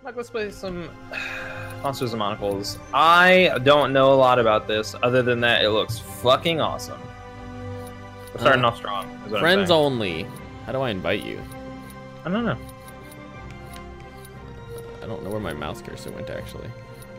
Like, let's play some Monsters and Monocles. I don't know a lot about this, other than that it looks fucking awesome. We're starting off strong. Is what Friends only. How do I invite you? I don't know. I don't know where my mouse cursor went, actually.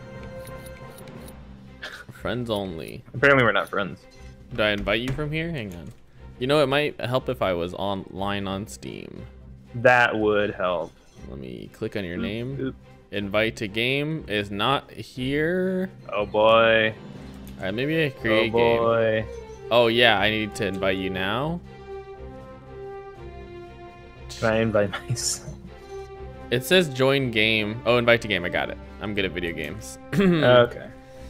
Friends only. Apparently we're not friends. Do I invite you from here? Hang on. You know, it might help if I was online on Steam. That would help. Let me click on your name. Invite to game is not here. Oh boy. All right, maybe I create game. Oh yeah, I need to invite you now. Can I invite myself? It says join game. Oh, invite to game. I got it. I'm good at video games. Okay.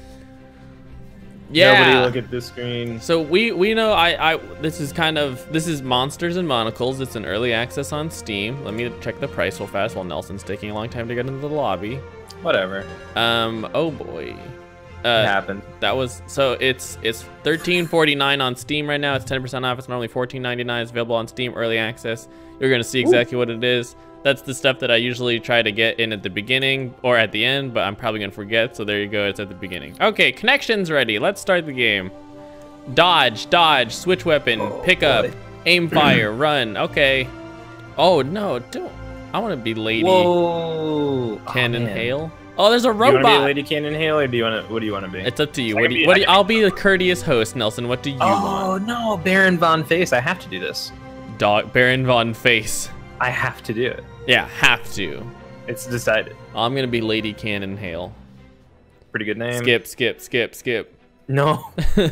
Yeah. Nobody look at this screen. So we know this is Monsters and Monocles. It's an early access on Steam. Let me check the price real fast while Nelson's taking a long time to get into the lobby. Whatever. Oh boy. It happened. That was it's $13.49 on Steam right now. It's 10% off. It's normally $14.99. It's available on Steam early access. You're gonna see exactly what it is. That's the stuff that I usually try to get in at the beginning or at the end, but I'm probably gonna forget, so there you go, it's at the beginning. Okay, connection's ready. Let's start the game. Dodge, switch weapon, pick up, aim fire, run. Okay. Oh no, don't. I wanna be Lady Cannon Hail. Oh, there's a robot. Do you wanna be Lady Cannon Hail, or what do you wanna be? It's up to you. I'll be the courteous host, Nelson. What do you want? Oh no, Baron Von Face. I have to do this. Baron Von Face. I have to do it. Yeah, have to. It's decided. I'm gonna be Lady Cannon Hail. Pretty good name. Skip. No.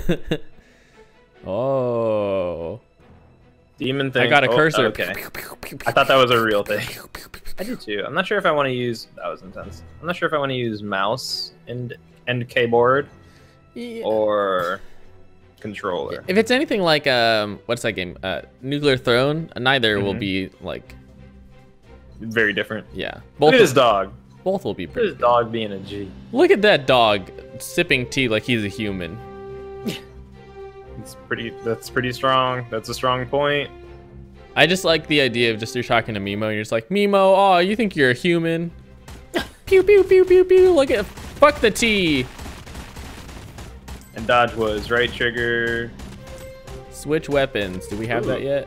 Oh. Demon thing. I got a cursor. Okay. I thought that was a real thing. I did too. I'm not sure if I want to use. That was intense. I'm not sure if I want to use mouse and keyboard or controller. If it's anything like what's that game? Nuclear Throne. Neither will be like. Very different. Yeah. Look at his dog. Both will be pretty. Look at his dog being a G. Look at that dog sipping tea like he's a human. That's pretty strong. That's a strong point. I just like the idea of you're talking to Mimo and you're just like, Mimo, oh, you think you're a human? Pew pew pew pew pew. Look at fuck the tea. And dodge was right trigger. Switch weapons. Do we have that yet?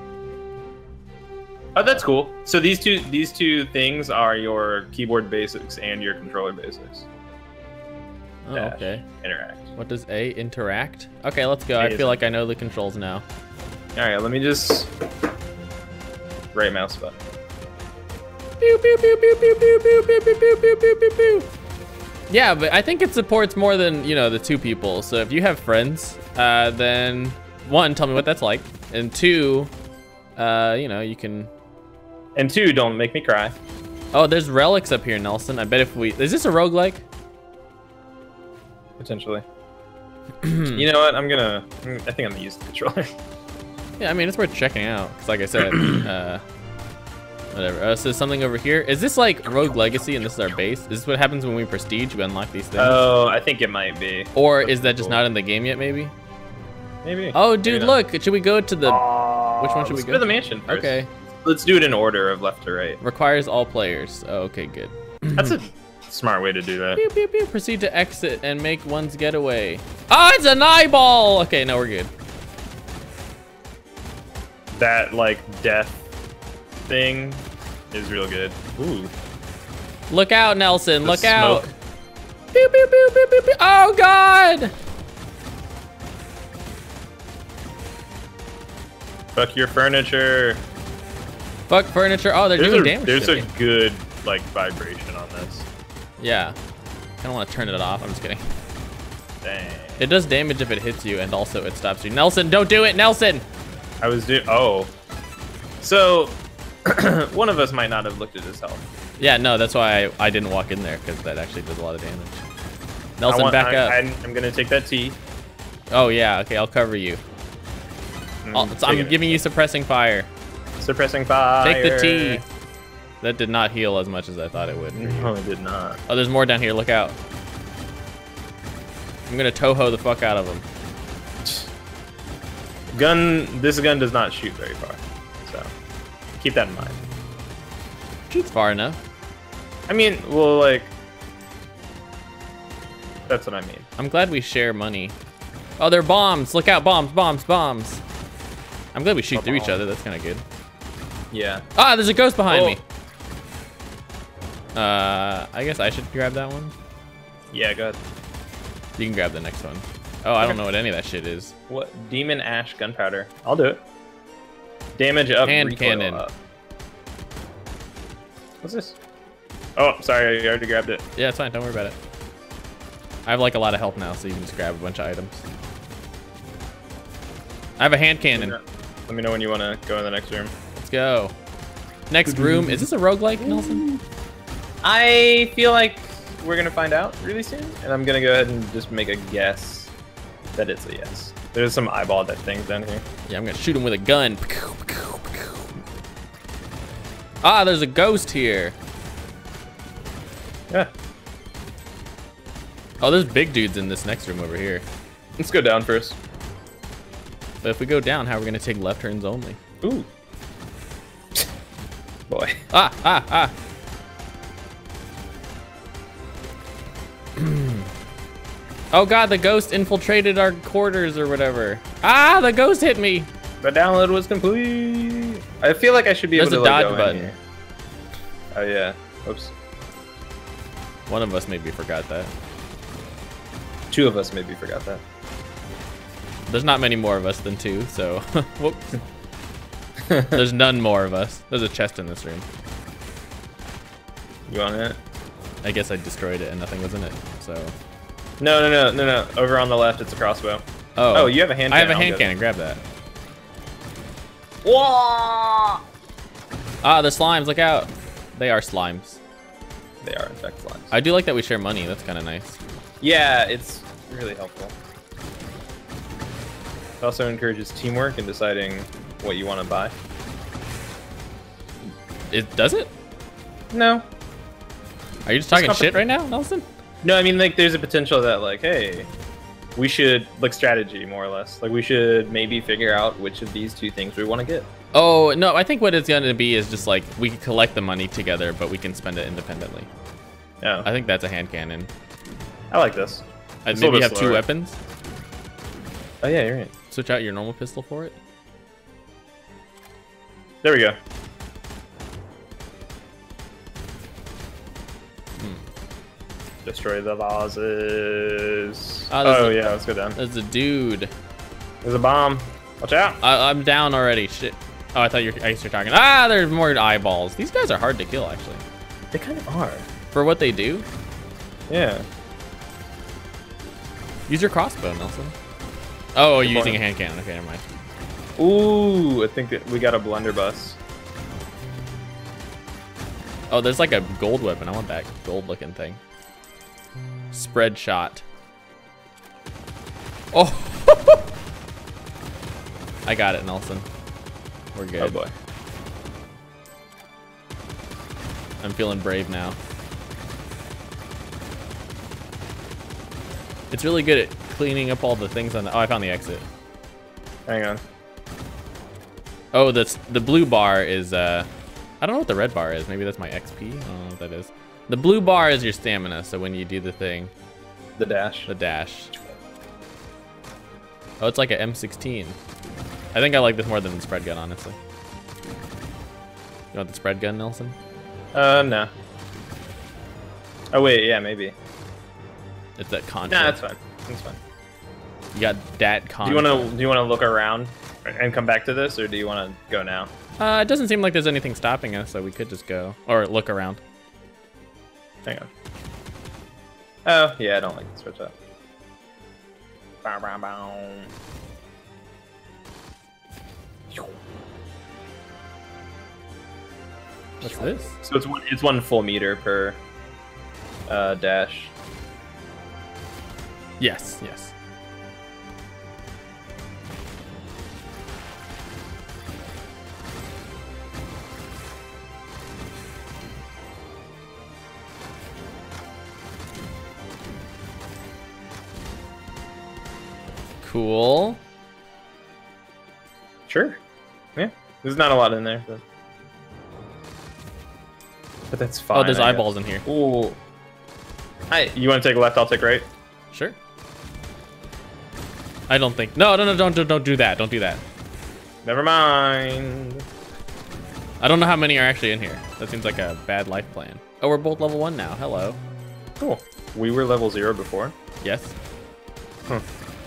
Oh, that's cool. So these two things are your keyboard basics and your controller basics. Oh, okay. Interact. What does A interact? Okay, let's go. I feel like I know the controls now. All right, let me just right mouse button. Pew pew pew pew pew pew pew pew pew pew pew pew pew pew. Yeah, but I think it supports more than the two people. So if you have friends, then one, tell me what that's like, and two, you can. And two, don't make me cry. Oh, there's relics up here, Nelson. I bet if is this a roguelike? Potentially. You know what? I think I'm gonna use the controller. Yeah, I mean, it's worth checking out. Cause like I said, whatever. So something over here. Is this like Rogue Legacy and this is our base? Is this what happens when we prestige? We unlock these things? Oh, I think it might be. Or is that just not in the game yet, maybe? Maybe. Oh, dude, look. Should we go to the... Which one should we go to the mansion first. Okay. Let's do it in order of left to right. Requires all players. Oh, okay, good. That's a smart way to do that. Pew, pew, pew. Proceed to exit and make one's getaway. Oh, it's an eyeball! Okay, no, we're good. That, like, death thing is real good. Ooh. Look out, Nelson. Look out. Smoke. Pew, pew, pew, pew, pew, pew. Oh, God! Fuck your furniture. Fuck furniture. Oh, they're doing damage. There's a good, like, vibration on this. Yeah. I don't want to turn it off. I'm just kidding. Dang. It does damage if it hits you, and also it stops you. Nelson, don't do it, Nelson! I was doing. Oh. So, one of us might not have looked at his health. Yeah, no, that's why I didn't walk in there, because that actually does a lot of damage. Nelson, back up. I'm going to take that T. Oh, yeah. Okay, I'll cover you. I'm giving you suppressing fire. Suppressing fire. Take the T. That did not heal as much as I thought it would. No, it did not. Oh, there's more down here. Look out. I'm going to Toho the fuck out of him. This gun does not shoot very far. So, keep that in mind. Shoots far enough. I mean, well, like, that's what I mean. I'm glad we share money. Oh, they're bombs. Look out, bombs, bombs, bombs. I'm glad we shoot through each other. That's kind of good. Yeah. Ah, there's a ghost behind me. I guess I should grab that one. Yeah, go ahead. You can grab the next one. Oh, I don't know what any of that shit is. What? Demon Ash Gunpowder. I'll do it. Damage up, Hand recoil cannon. up. What's this? Oh, sorry, I already grabbed it. Yeah, it's fine. Don't worry about it. I have like a lot of health now, so you can just grab a bunch of items. I have a hand cannon. Let me know when you want to go in the next room. Let's go. Next room. Is this a roguelike, Nelson? I feel like we're going to find out really soon, and I'm going to go ahead and just make a guess that it's a yes. There's some eyeball that things down here. Yeah, I'm going to shoot him with a gun. Ah, there's a ghost here. Yeah. Oh, there's big dudes in this next room over here. Let's go down first. But if we go down, how are we going to take left turns only? Ooh. Boy. Ah, ah, ah. Oh god, the ghost infiltrated our quarters or whatever. Ah, the ghost hit me. The download was complete. I feel like I should be able to There's a dodge go button. in here. Oh yeah. Oops. One of us maybe forgot that. Two of us maybe forgot that. There's not many more of us than two, so whoops. There's none more of us. There's a chest in this room. You want it? I guess I destroyed it and nothing was in it, so. No. Over on the left, it's a crossbow. Oh, you have a hand I cannon. have a hand cannon. Grab that. Whoa! Ah, the slimes. Look out. They are slimes. They are in fact slimes. I do like that we share money. That's kind of nice. Yeah, it's really helpful. It also encourages teamwork in deciding what you want to buy. It does it? No. Are you just talking shit right now, Nelson? No, I mean, like, there's a potential that, like, hey, we should, like, strategy, more or less. Like, we should maybe figure out which of these two things we want to get. Oh, no, I think what it's going to be is just, like, we can collect the money together, but we can spend it independently. Oh. I think that's a hand cannon. I like this. It's Maybe you have slower. two weapons? Oh, yeah, you're right. Switch out your normal pistol for it? There we go. Destroy the vases. Oh, yeah, let's go down. There's a dude. There's a bomb. Watch out. I'm down already. Shit. Oh, I guess you're talking. Ah, there's more eyeballs. These guys are hard to kill, actually. They kind of are. For what they do? Yeah. Use your crossbow, Nelson. Oh, you're using a hand cannon. Okay, never mind. Ooh, I think that we got a blunderbuss. Oh, there's like a gold weapon. I want that gold looking thing. Spread shot. Oh. I got it, Nelson. We're good. Oh boy. I'm feeling brave now. It's really good at cleaning up all the things on the... Oh, I found the exit. Hang on. Oh, the blue bar is... I don't know what the red bar is. Maybe that's my XP? I don't know what that is. The blue bar is your stamina, so when you do the thing... The dash. The dash. Oh, it's like an M16. I think I like this more than the spread gun, honestly. You want the spread gun, Nelson? No. Oh, wait, yeah, maybe. It's that contra. Nah, that's fine. That's fine. You got that contra. Do you want to look around and come back to this, or do you want to go now? It doesn't seem like there's anything stopping us, so we could just go. Or look around. Hang on. Oh, yeah, I don't like the switch up. Bow, bow, bow. What's this? So it's one full meter per dash. Yes, yes. Cool. Sure. Yeah. There's not a lot in there. But... But that's fine. Oh, there's eyeballs in here. Ooh. Hi. You want to take left? I'll take right. Sure. I don't think. No, don't do that. Don't do that. Never mind. I don't know how many are actually in here. That seems like a bad life plan. Oh, we're both level 1 now. Hello. Cool. We were level 0 before. Yes. Huh.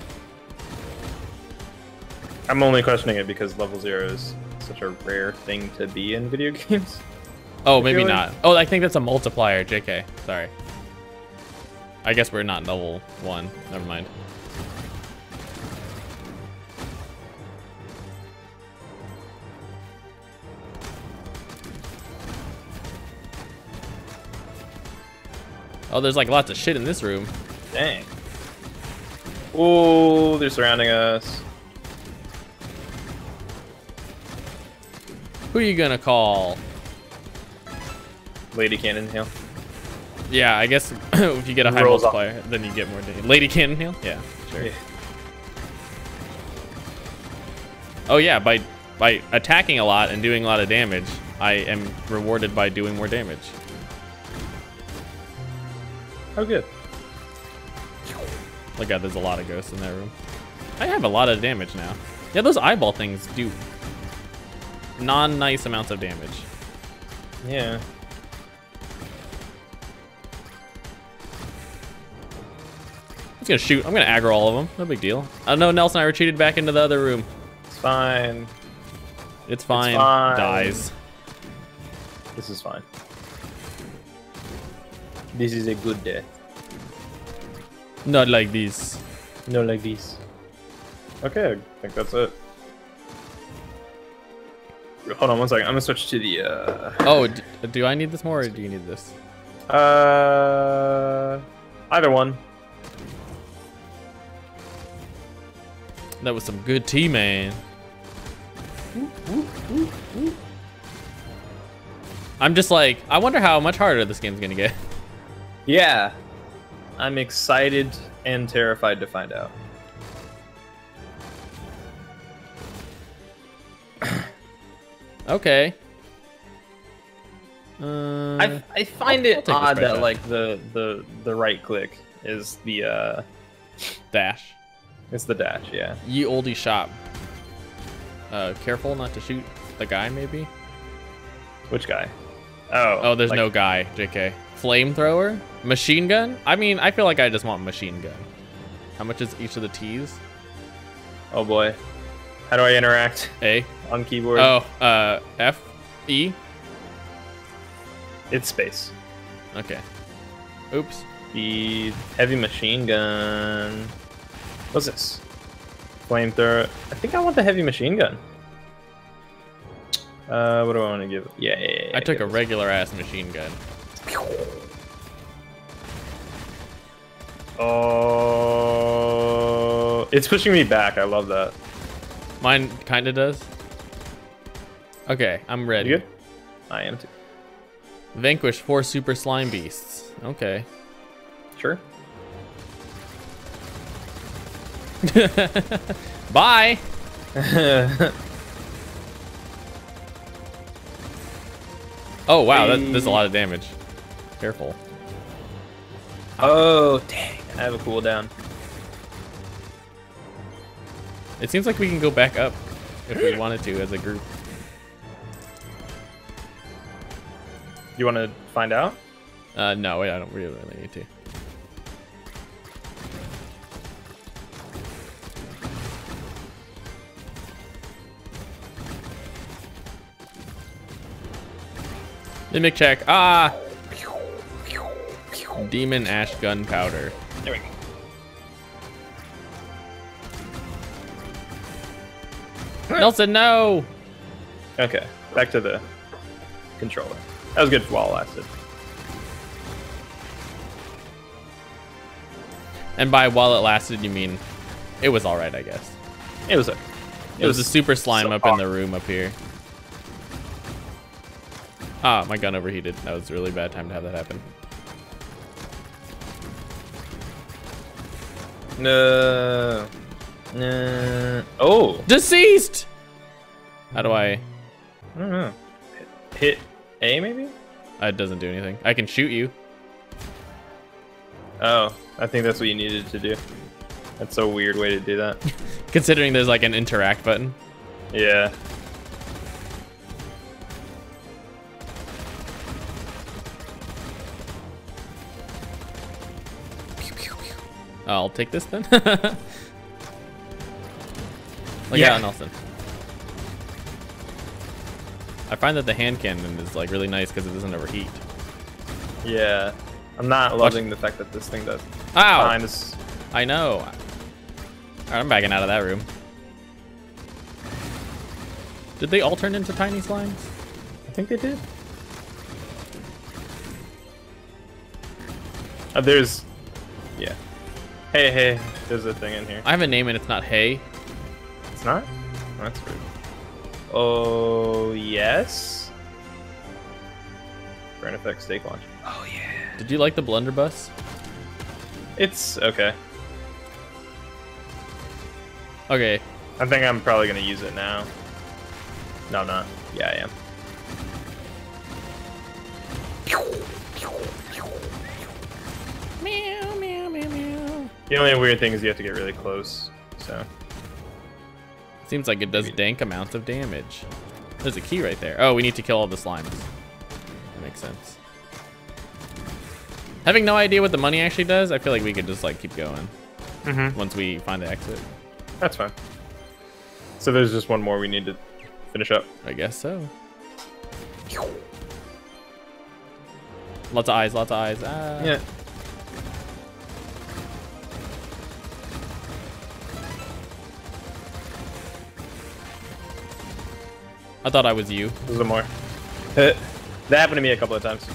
I'm only questioning it because level 0 is such a rare thing to be in video games. Oh, maybe not. Oh, I think that's a multiplier. JK. Sorry. I guess we're not level 1. Never mind. Oh, there's like lots of shit in this room. Dang. Oh, they're surrounding us. Who are you gonna call? Lady Cannon Hill. Yeah, I guess if you get a high Rolls multiplier, then you get more damage. Lady Cannon Hill? Yeah, sure. Yeah. Oh yeah, by attacking a lot and doing a lot of damage, I am rewarded by doing more damage. Oh, good. Look out, there's a lot of ghosts in that room. I have a lot of damage now. Yeah, those eyeball things do non-nice amounts of damage. Yeah. I'm just gonna shoot. I'm gonna aggro all of them. No big deal. I know Nelson and I retreated back into the other room. It's fine. It's fine. It's fine. Dies. This is fine. This is a good death. Not like this. No, like this. Okay, I think that's it. Hold on one second. I'm gonna switch to the. Oh, do I need this more, or do you need this? Either one. That was some good tea, man. I'm just like, I wonder how much harder this game's gonna get. Yeah, I'm excited and terrified to find out. Okay. I find it odd that like the right click is the dash. It's the dash, yeah. Ye oldie shop. Careful not to shoot the guy, maybe. Which guy? Oh, there's like, no guy. JK. Flamethrower, machine gun. I mean, I feel like I just want machine gun. How much is each of the T's? Oh boy, how do I interact? A on keyboard. Oh, F, E. It's space. Okay. Oops. The heavy machine gun. What's this? Flamethrower. I think I want the heavy machine gun. What do I want to give? Yeah. I took a regular ass machine gun. Oh, it's pushing me back. I love that. Mine kind of does. Okay, I'm ready. You good? I am too. Vanquish 4 super slime beasts. Okay. Sure. Bye. Oh wow, that does a lot of damage. Careful. Oh dang! I have a cooldown. It seems like we can go back up if we wanted to as a group. You want to find out? No, wait, I don't really need to. Mimic check. Ah! Demon ash gunpowder. There we go. Nelson, no! Okay, back to the controller. That was good while it lasted. And by while it lasted, you mean it was alright, I guess. It was okay. It was a super slime so up in the room up here. Ah, my gun overheated. That was a really bad time to have that happen. No. No. Oh. Deceased! How do I... I don't know. Hit A maybe? It doesn't do anything. I can shoot you. Oh, I think that's what you needed to do. That's a weird way to do that. Considering there's like an interact button. Yeah. I'll take this then. Look out, Nelson. I find that the hand cannon is like really nice because it doesn't overheat. Yeah. I'm not loving the fact that this thing does. Ow! Behind us. I know. Alright, I'm backing out of that room. Did they all turn into tiny slimes? I think they did. There's... Yeah. Hey, there's a thing in here. I have a name and it's not Hey. It's not? Oh, that's weird. Oh, yes? Burn effect steak launch. Oh, yeah. Did you like the blunderbuss? It's okay. Okay. I think I'm probably going to use it now. No, I'm not. Yeah, I am. Meow, meow, meow, meow. The only weird thing is you have to get really close, so... Seems like it does dank amounts of damage. There's a key right there. Oh, we need to kill all the slimes. That makes sense. Having no idea what the money actually does, I feel like we could just like keep going. Once we find the exit. That's fine. So there's just one more we need to finish up. I guess so. Lots of eyes, lots of eyes. Ah. Yeah. I thought I was you. There's one more. That happened to me a couple of times.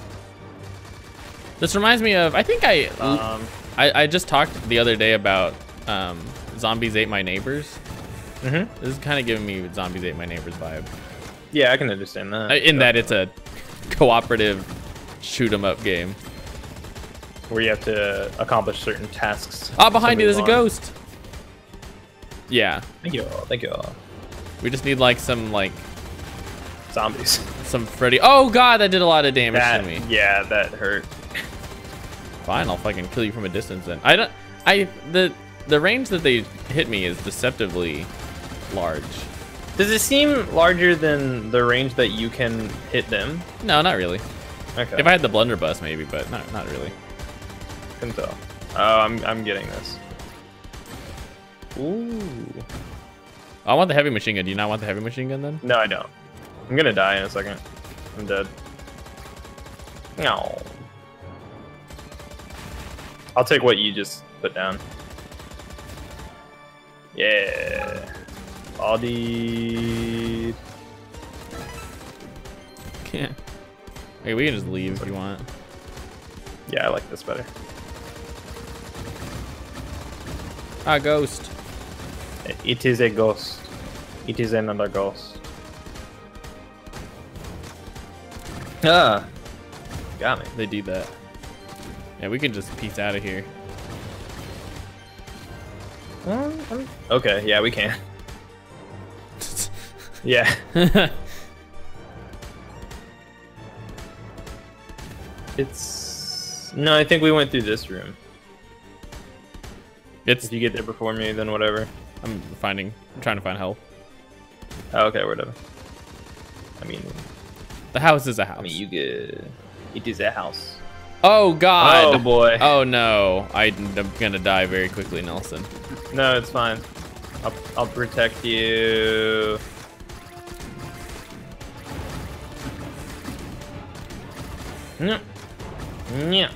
This reminds me of, I think I just talked the other day about Zombies Ate My Neighbors. This is kind of giving me Zombies Ate My Neighbors vibe. Yeah, I can understand that. In that it's a cooperative shoot 'em up game. Where you have to accomplish certain tasks. Ah, behind you, there's a ghost. Yeah. Thank you all. Thank you all. We just need like some Zombies. Some Freddy. Oh god, that did a lot of damage to me. Yeah, that hurt. Fine, I'll fucking kill you from a distance then. The range that they hit me is deceptively large. Does it seem larger than the range that you can hit them? No, not really. Okay. If I had the blunderbuss, maybe, but not really. Couldn't tell. Oh, I'm getting this. Ooh. I want the heavy machine gun. Do you not want the heavy machine gun then? No, I don't. I'm gonna die in a second. I'm dead. No. I'll take what you just put down. Yeah. Body. Yeah. Okay, we can just leave if you want. Yeah, I like this better. Ah, ghost. It is a ghost. It is another ghost. Ah. Got me. They do that. Yeah, we can just peace out of here. Okay, yeah, we can. Yeah. It's... No, I think we went through this room. If you get there before me, then whatever. I'm trying to find help. Oh, okay, whatever. I mean... The house is a house. I mean, you good. It is a house. Oh, God. Oh, boy. Oh, no. I'm gonna die very quickly, Nelson. No, it's fine. I'll protect you. Yeah. Yeah.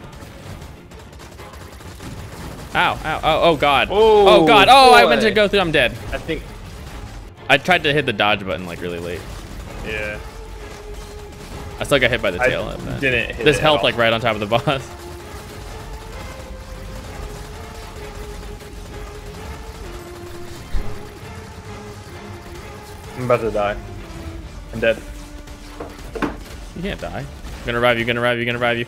Ow, ow, oh God. Oh, God. Oh, I boy. meant to go through. I'm dead. I think... I tried to hit the dodge button like really late. Yeah. I still got hit by the tail. Didn't hit this it health at like all. right on top of the boss. I'm about to die. I'm dead. You can't die. I'm gonna revive you, gonna revive you, gonna revive you.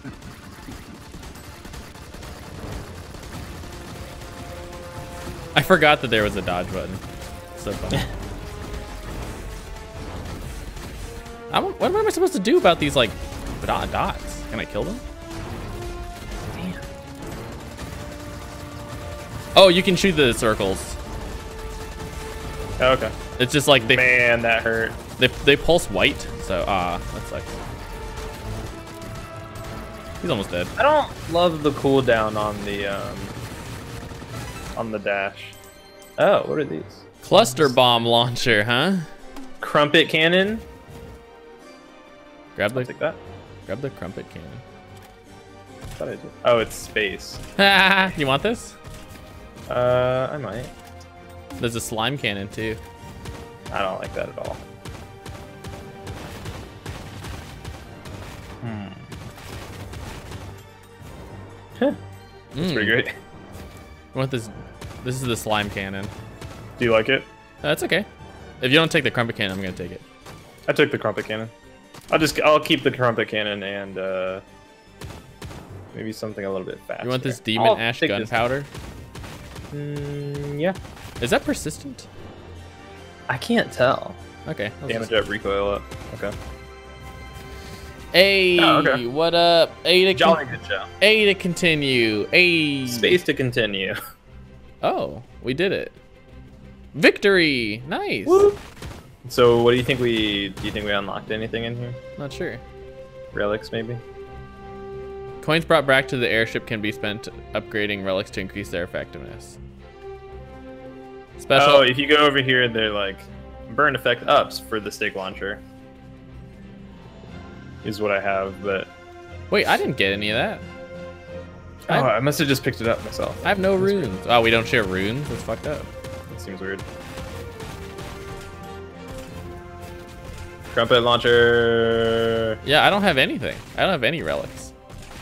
I forgot that there was a dodge button. So funny. What am I supposed to do about these like dots? Can I kill them? Damn. Oh, you can shoot the circles. Oh, okay. It's just like Man, that hurt. They pulse white, so that sucks. He's almost dead. I don't love the cooldown on the dash. Oh, what are these? Cluster bomb launcher, huh? Crumpet cannon. Grab I'll take that. the crumpet cannon. I thought I did. Oh, it's space. You want this? I might. There's a slime cannon too. I don't like that at all. That's pretty great. You want this? This is the slime cannon. Do you like it? That's okay. If you don't take the crumpet cannon, I'm gonna take it. I took the crumpet cannon. I'll keep the crumpet cannon and maybe something a little bit faster. You want this demon ash gunpowder? Yeah. Is that persistent? I can't tell. Okay. Damage up, recoil up. Okay. Hey, okay. What up? Jolly good show. A to continue. A Space to continue. Oh, we did it. Victory! Nice. Woo. So, what do you think we unlocked anything in here? Not sure. Relics, maybe. Coins brought back to the airship can be spent upgrading relics to increase their effectiveness. Special. Oh, if you go over here, they're like burn effect ups for the stick launcher. Is what I have, but Wait, I didn't get any of that. oh, I must have just picked it up myself. I have no runes. Oh, we don't share runes? That's fucked up. That seems weird. Crumpet launcher. Yeah, I don't have anything. I don't have any relics.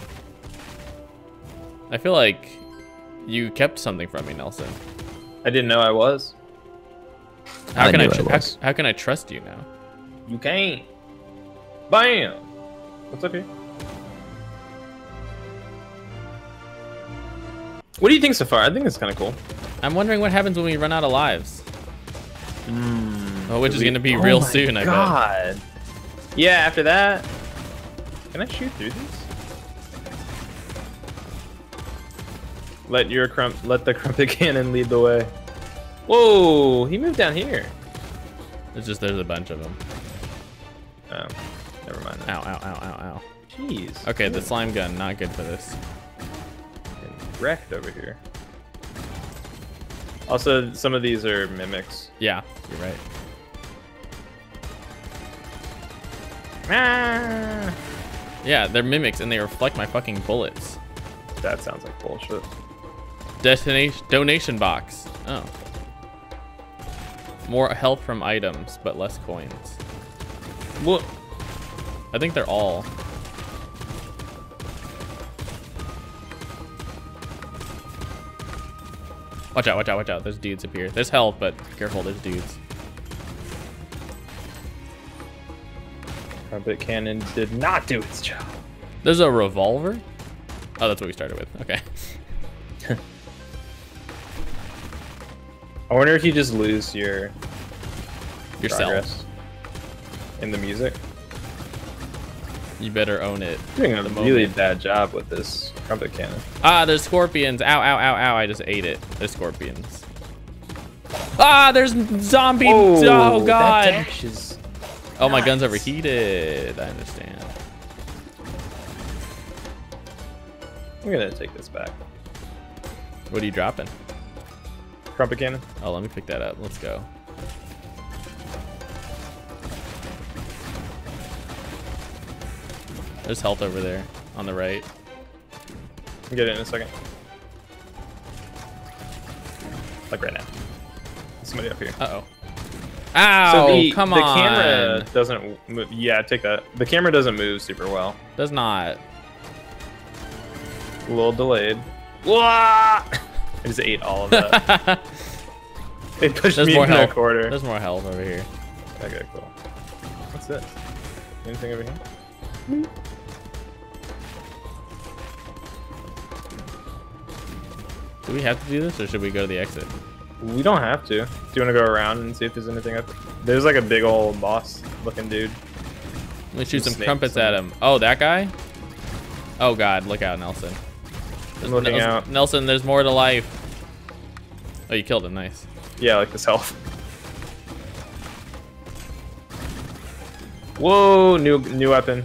I feel like you kept something from me, Nelson. I didn't know I was. How can I trust you now? You can't. Bam. What's up here? What do you think so far? I think it's kind of cool. I'm wondering what happens when we run out of lives. Which is going to be real soon, I bet. God. Yeah, after that. Can I shoot through these? Let the crumpet cannon lead the way. Whoa, he moved down here. There's a bunch of them. Oh, never mind. Ow, ow, ow, ow, ow. Jeez. Okay, the slime gun, not good for this. Getting wrecked over here. Also, some of these are mimics. Yeah, you're right. Ah! Yeah, they're mimics and they reflect my fucking bullets. That sounds like bullshit. Donation box. Oh. More health from items, but less coins. What? I think they're all. Watch out, watch out, watch out. There's dudes up here. There's health, but careful, there's dudes. Crumpet cannon did not do its job. There's a revolver? Oh, that's what we started with. Okay. I wonder if you just lose your Yourself. progress in the music. You better own it. Doing a really bad job with this crumpet cannon. Ah, there's scorpions. Ow, ow, ow, ow. I just ate it. There's scorpions. Ah, there's zombie. Oh, God. That dash is oh, my gun's overheated. I understand. I'm gonna take this back. What are you dropping? Crumpet cannon. Oh, let me pick that up. Let's go. There's health over there on the right. I'll get it in a second. Like right now. Somebody up here. Uh-oh. Ow, come on. The camera doesn't move. Yeah, take that. The camera doesn't move super well. Does not. A little delayed. Wah! I just ate all of that. It pushed me into a corner. There's more health over here. Okay, cool. What's this? Anything over here? Do we have to do this, or should we go to the exit? We don't have to. Do you want to go around and see if there's anything up there? There's like a big old boss looking dude. me shoot some crumpets at him. Oh, that guy? Oh God, look out, Nelson. I'm looking out. Nelson, there's more to life. Oh, you killed him, nice. Yeah, like this health. Whoa, new weapon.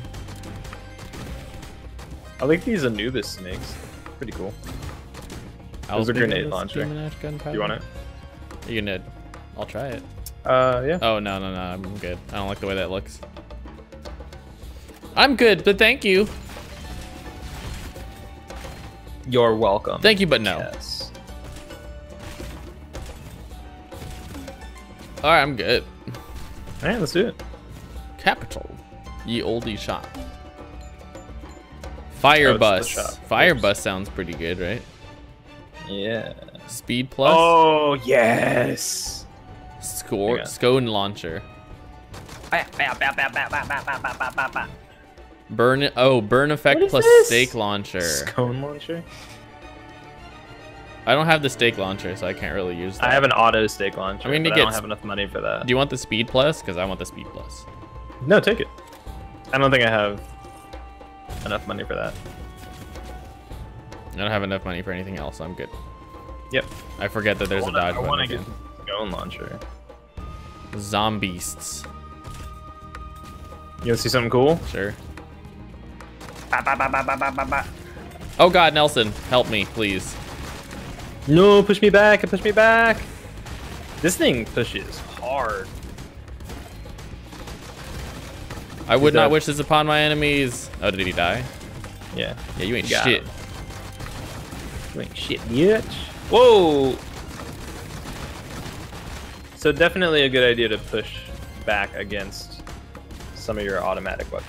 I like these Anubis snakes. Pretty cool. There's a grenade launcher. Do you want it? You can. I'll try it. Yeah. Oh no, I'm good. I don't like the way that looks. I'm good, but thank you. You're welcome. Thank you, but no. Yes. All right, I'm good. All right, let's do it. Capital, ye oldie shop. Fire bus. Fire bus sounds pretty good, right? Yeah. Speed plus. Oh yes. Scone launcher. Burn. Oh, burn effect plus steak launcher. Scone launcher. I don't have the steak launcher, so I can't really use that. I have an auto steak launcher. I mean, but I don't have enough money for that. Do you want the speed plus? Because I want the speed plus. No, take it. I don't think I have enough money for that. I don't have enough money for anything else. I'm good. Yep. I forget that there's a dodge button. I want to get Scone launcher. Zombeasts. You want to see something cool? Sure. Oh God, Nelson, help me, please. No, push me back! Push me back! This thing pushes hard. I would not wish this upon my enemies. Oh, did he die? Yeah. Yeah, you ain't shit. You ain't shit, bitch. Whoa! So definitely a good idea to push back against some of your automatic weapons.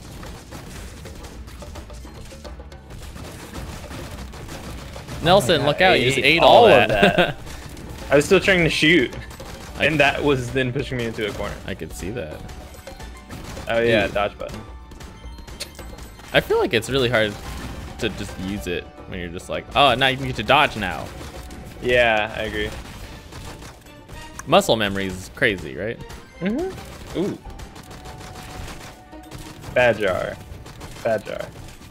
Nelson, look out, you just ate all that. I was still trying to shoot. And that was then pushing me into a corner. I could see that. Oh yeah, dodge button. I feel like it's really hard to just use it when you're just like, oh, now you can get to dodge now. Yeah, I agree. Muscle memory is crazy, right? Mm-hmm. Ooh. Bad jar. Bad jar.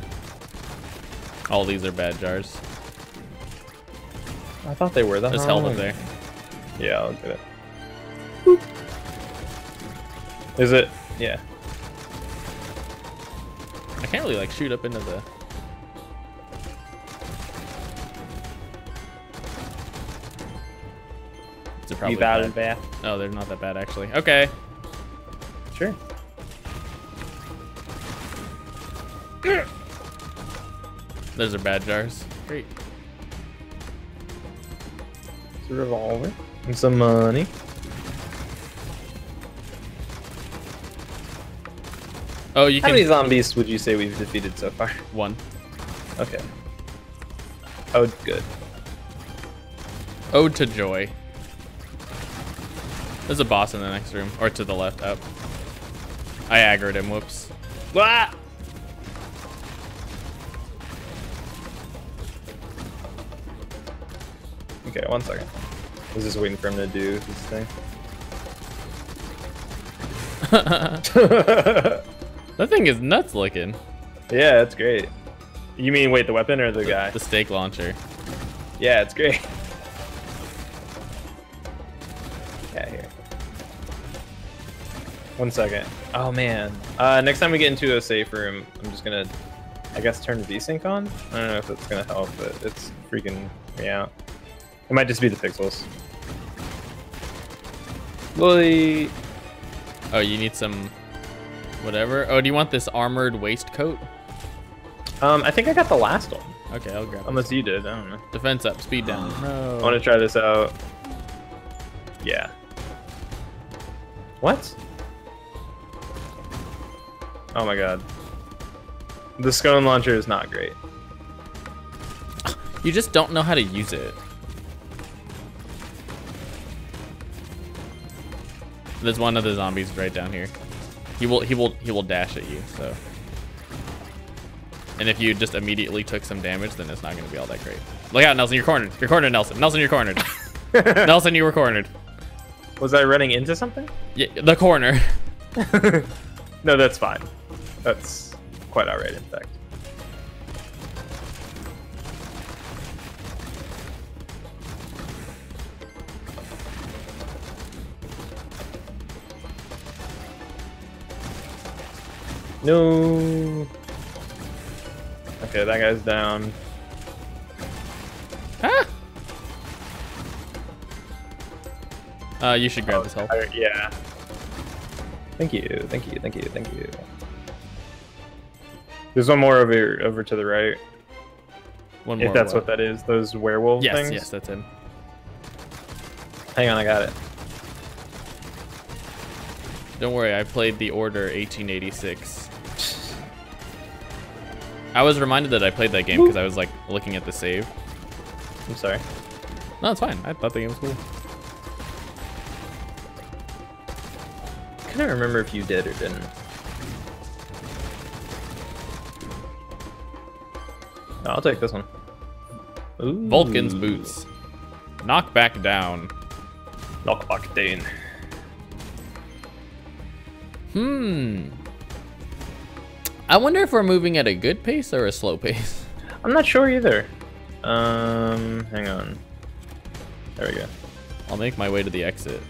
All these are bad jars. I thought they were. There's health up there. Yeah, I'll get it. Boop. Is it? Yeah. I can't really like shoot up into the... Is it probably bad? Oh, they're not that bad actually. Okay. Sure. Those are bad jars. Great. It's a revolver. And some money. Oh, you can... How many zombies would you say we've defeated so far? 1. Okay. Oh, good. Ode to joy. There's a boss in the next room. Or to the left, up. I aggroed him, whoops. Ah! Okay, 1 second. I was just waiting for him to do this thing. That thing is nuts looking. Yeah, it's great. You mean, wait, the weapon or the guy? The steak launcher. Yeah, it's great. Yeah, here. 1 second. Oh, man. Next time we get into a safe room, I'm just gonna, I guess, turn VSync on? I don't know if it's gonna help, but it's freaking me out. It might just be the pixels. Boy. Oh, you need some... whatever. Oh, do you want this armored waistcoat? I think I got the last one. Okay, I'll grab it. Unless you did, I don't know. Defense up, speed down. No. I want to try this out. Yeah. What? Oh my god. The scone launcher is not great. You just don't know how to use it. There's one of the zombies right down here. He will dash at you, so. And if you just immediately took some damage, then it's not gonna be all that great. Look out, Nelson, you're cornered. You're cornered, Nelson. Nelson, you're cornered. Nelson, you were cornered. Was I running into something? Yeah, the corner. No, that's fine. That's quite outright, in fact. No. Okay, that guy's down. Ah! You should grab this help. Yeah. Thank you, thank you, thank you, thank you. There's one more over to the right. One more. If that's what that is, those werewolf things. Yes, that's him. Hang on, I got it. Don't worry, I played the Order 1886. I was reminded that I played that game because I was like looking at the save. I'm sorry. No, it's fine. I thought the game was cool. I couldn't remember if you did or didn't. No, I'll take this one. Ooh. Vulcan's boots. Knock back down. Knock back down. I wonder if we're moving at a good pace or a slow pace. I'm not sure either. Hang on. There we go. I'll make my way to the exit.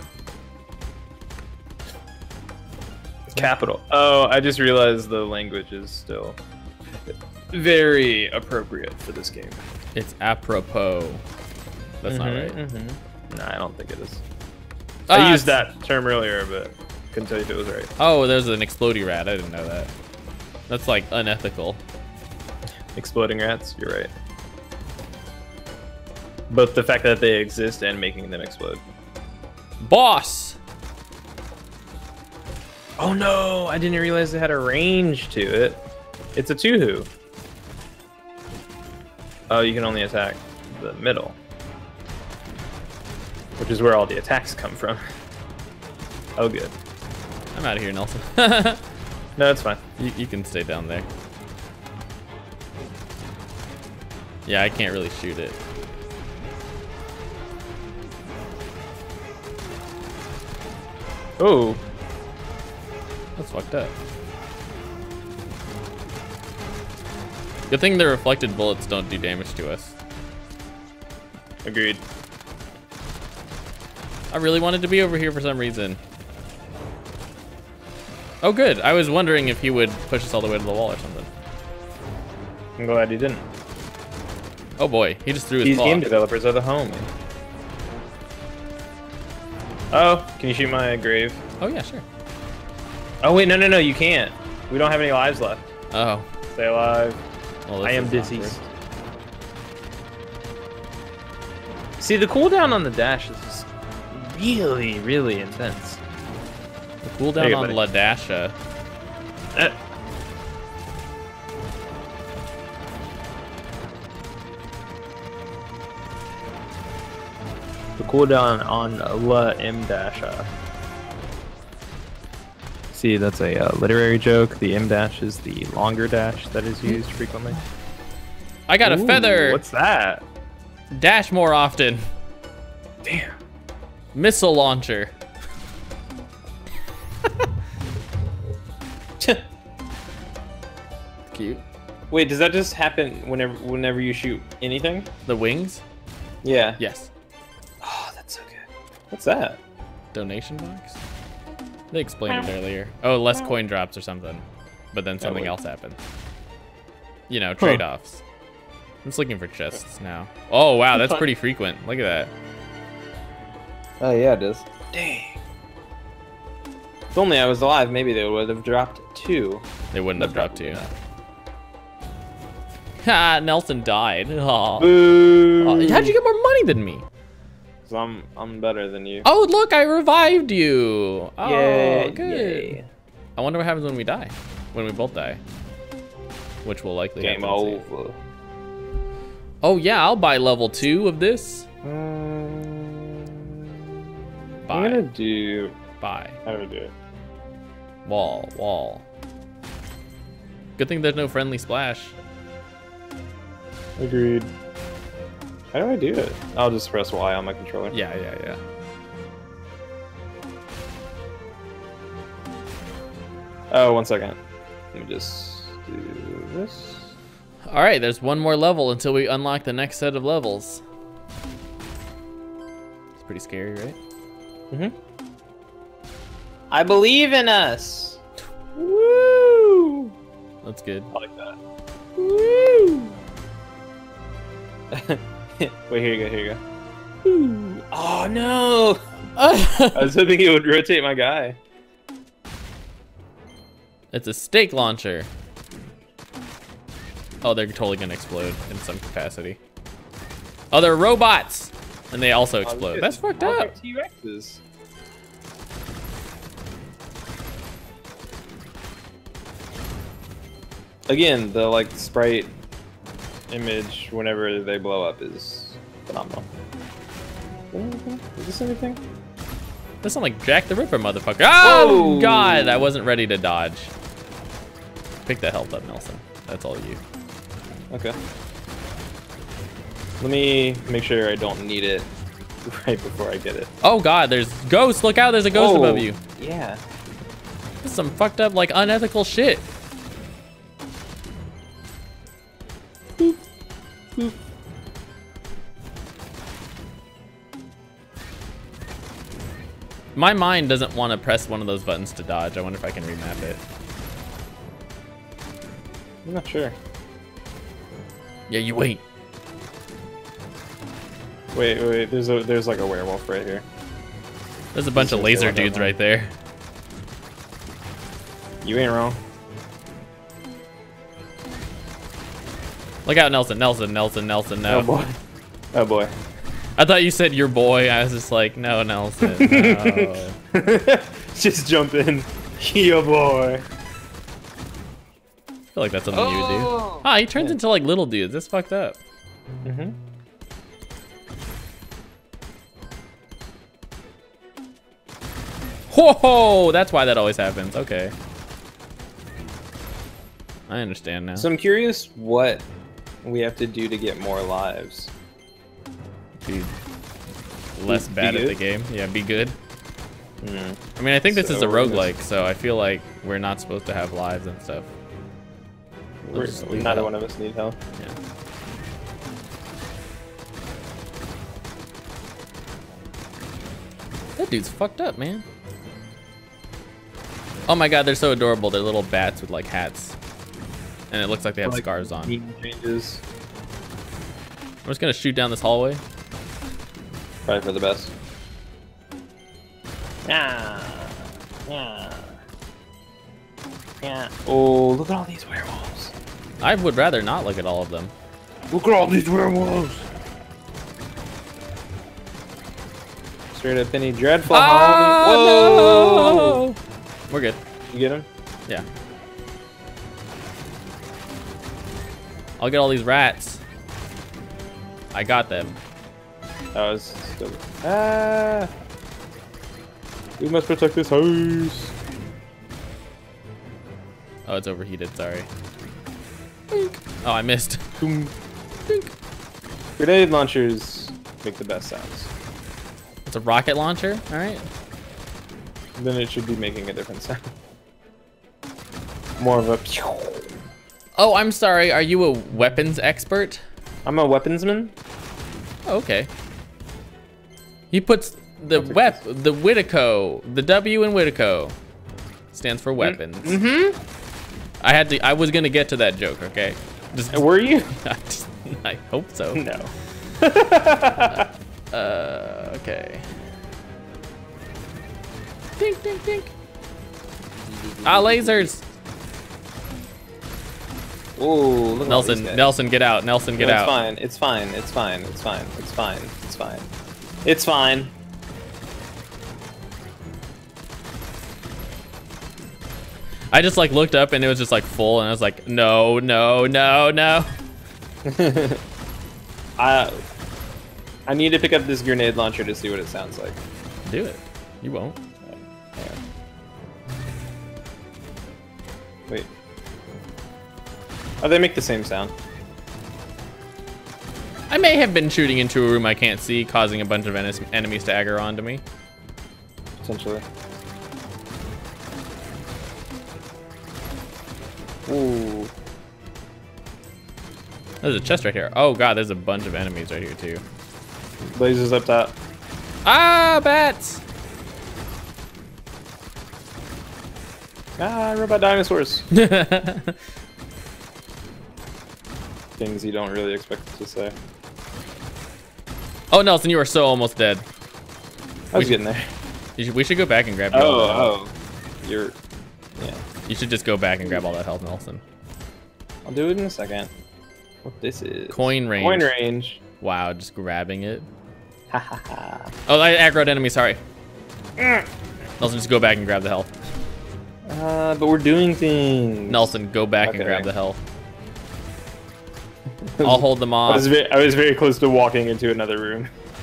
Capital. Oh, I just realized the language is still very appropriate for this game. It's apropos. That's not right. Nah, I don't think it is. Ah, I used that term earlier, but couldn't tell you if it was right. Oh, there's an explodey rat. I didn't know that. That's like unethical. Exploding rats, you're right. Both the fact that they exist and making them explode. Boss! Oh no, I didn't realize it had a range to it. It's a two-hoo. Oh, you can only attack the middle. Which is where all the attacks come from. Oh, good. I'm out of here, Nelson. No, it's fine. You can stay down there. Yeah, I can't really shoot it. Oh. That's fucked up. Good thing the reflected bullets don't do damage to us. Agreed. I really wanted to be over here for some reason. Oh good, I was wondering if he would push us all the way to the wall or something. I'm glad he didn't. Oh boy, he just threw his These claw. game developers are the homie. Oh, can you shoot my grave? Oh yeah, sure. Oh wait, no, you can't. We don't have any lives left. Oh. Stay alive. Well, I this am is deceased. awkward. See, the cooldown on the dash is just really, really intense. The cooldown on La Dasha. The cooldown on La M Dasha. See, that's a literary joke. The M dash is the longer dash that is used frequently. I got a feather. What's that? Dash more often. Damn. Missile launcher. Cute. Wait, does that just happen whenever you shoot anything? The wings? Yeah. Yes. Oh, that's so good. What's that? Donation box? They explained it earlier. Oh, less coin drops or something. But then something else happens. You know, trade-offs. I'm just looking for chests now. Oh, wow, that's pretty frequent. Look at that. Oh, yeah, it is. Dang. If only I was alive, maybe they would have dropped 2. They wouldn't have dropped 2. Ha, Nelson died. Aw. Boo! How'd you get more money than me? Because I'm better than you. Oh, look, I revived you. Oh, Yay, good. yay. I wonder what happens when we die. When we both die. Which will likely Game happen soon. over. Oh, yeah, I'll buy level 2 of this. Buy. I'm gonna do... Buy. How do I do it? Wall. Good thing there's no friendly splash. Agreed. How do I do it? I'll just press Y on my controller. Yeah. Oh, 1 second. Let me just do this. All right, there's one more level until we unlock the next set of levels. It's pretty scary, right? Mm-hmm. I believe in us. Woo! That's good. I like that. Woo! Wait, here you go, here you go. Ooh. Oh no! I was hoping it would rotate my guy. It's a steak launcher. Oh, they're totally gonna explode in some capacity. Oh, they're robots! And they also explode. That's fucked up. T-Rexes. Again, the like sprite image whenever they blow up is phenomenal. Is this anything? That sounds like Jack the Ripper, motherfucker. Oh, whoa! God, I wasn't ready to dodge. Pick that health up, Nelson. That's all you. Okay. Let me make sure I don't need it right before I get it. Oh, God, there's ghosts. Look out, there's a ghost above you. Yeah. This is some fucked up, like, unethical shit. Boop. Boop. My mind doesn't want to press one of those buttons to dodge. I wonder if I can remap it. I'm not sure. Yeah, you wait. Wait. There's like a werewolf right here. There's a bunch of laser dudes right there. You ain't wrong. Look out, Nelson, no. Oh boy. Oh boy. I thought you said your boy. I was just like, no, Nelson, no. Just jump in. Yo boy. I feel like that's something you would do. Ah, he turns into like little dudes. That's fucked up. Mm-hmm. Whoa, that's why that always happens. Okay. I understand now. So I'm curious what we have to do to get more lives. Be less bad at the game. Yeah, be good. Mm. I mean, I think this is a we're roguelike, so I feel like we're not supposed to have lives and stuff. Neither one of us need help. Yeah. That dude's fucked up, man. Oh my god, they're so adorable. They're little bats with like hats. And it looks like they have scars on. Changes. I'm just gonna shoot down this hallway. Probably for the best. Yeah. Oh, look at all these werewolves. I would rather not look at all of them. Look at all these werewolves. Straight up Penny Dreadful. Whoa! No! We're good. You get him? Yeah. I'll get all these rats. I got them. That was stupid. Ah! We must protect this house. Oh, it's overheated. Sorry. Oh, I missed. Grenade launchers make the best sounds. It's a rocket launcher. All right. Then it should be making a different sound. More of a. Oh, I'm sorry. Are you a weapons expert? I'm a weaponsman. Oh, okay. He puts the Whitico, the W in Whitico stands for weapons. Mm-hmm. I was gonna get to that joke, okay? Just, were you? I hope so. No. Okay. Dink, dink, dink. Ah, lasers. Oh, look at all these guys. Nelson, get out. Nelson, get out. It's fine. It's fine. It's fine. I just like looked up and it was just like full and I was like, no. I need to pick up this grenade launcher to see what it sounds like. Do it. You won't. Wait. Oh, they make the same sound. I may have been shooting into a room I can't see, causing a bunch of enemies to aggro onto me. Potentially. Ooh. There's a chest right here. Oh god, there's a bunch of enemies right here too. Blazers up top. Ah, bats! Ah, robot dinosaurs. Things you don't really expect to say. Oh, Nelson, you are so almost dead. I was getting there. We should go back and grab. Oh. You're. Yeah. You should just go back and grab all that health, Nelson. I'll do it in a second. What this is? Coin range. Coin range. Wow, just grabbing it. Ha ha ha. Oh, I aggroed enemy. Sorry. Nelson, just go back and grab the health. But we're doing things. Nelson, go back and grab the health. I'll hold them off. I was very close to walking into another room.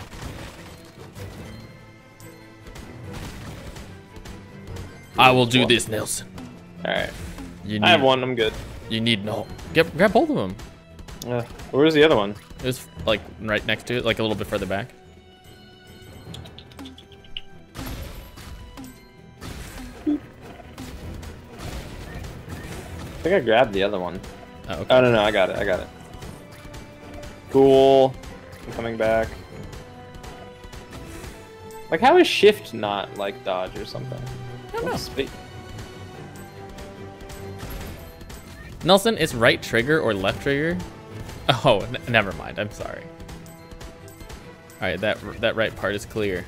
I will do this, Nelson. All right. I have one. I'm good. You need no. Grab both of them. Where's the other one? It was like right next to it, like a little bit further back. I think I grabbed the other one. Oh, okay. Oh no, I got it. I got it. Cool. I'm coming back. Like, how is shift not like dodge or something? I don't know. Nelson, it's right trigger or left trigger. Oh, never mind. I'm sorry. All right, that right part is clear.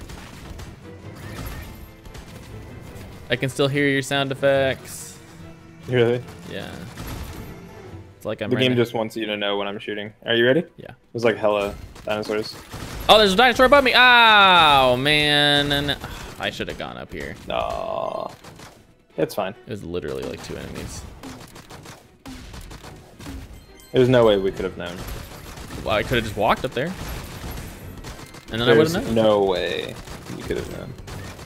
I can still hear your sound effects. Really? Yeah. It's like I'm. The game just wants you to know when I'm shooting. Are you ready? Yeah. There's like hella dinosaurs. Oh, there's a dinosaur above me. Oh man, I should have gone up here. No. It's fine. It was literally like 2 enemies. There's no way we could have known. Well, I could have just walked up there. And then I would have known. No way you could have known.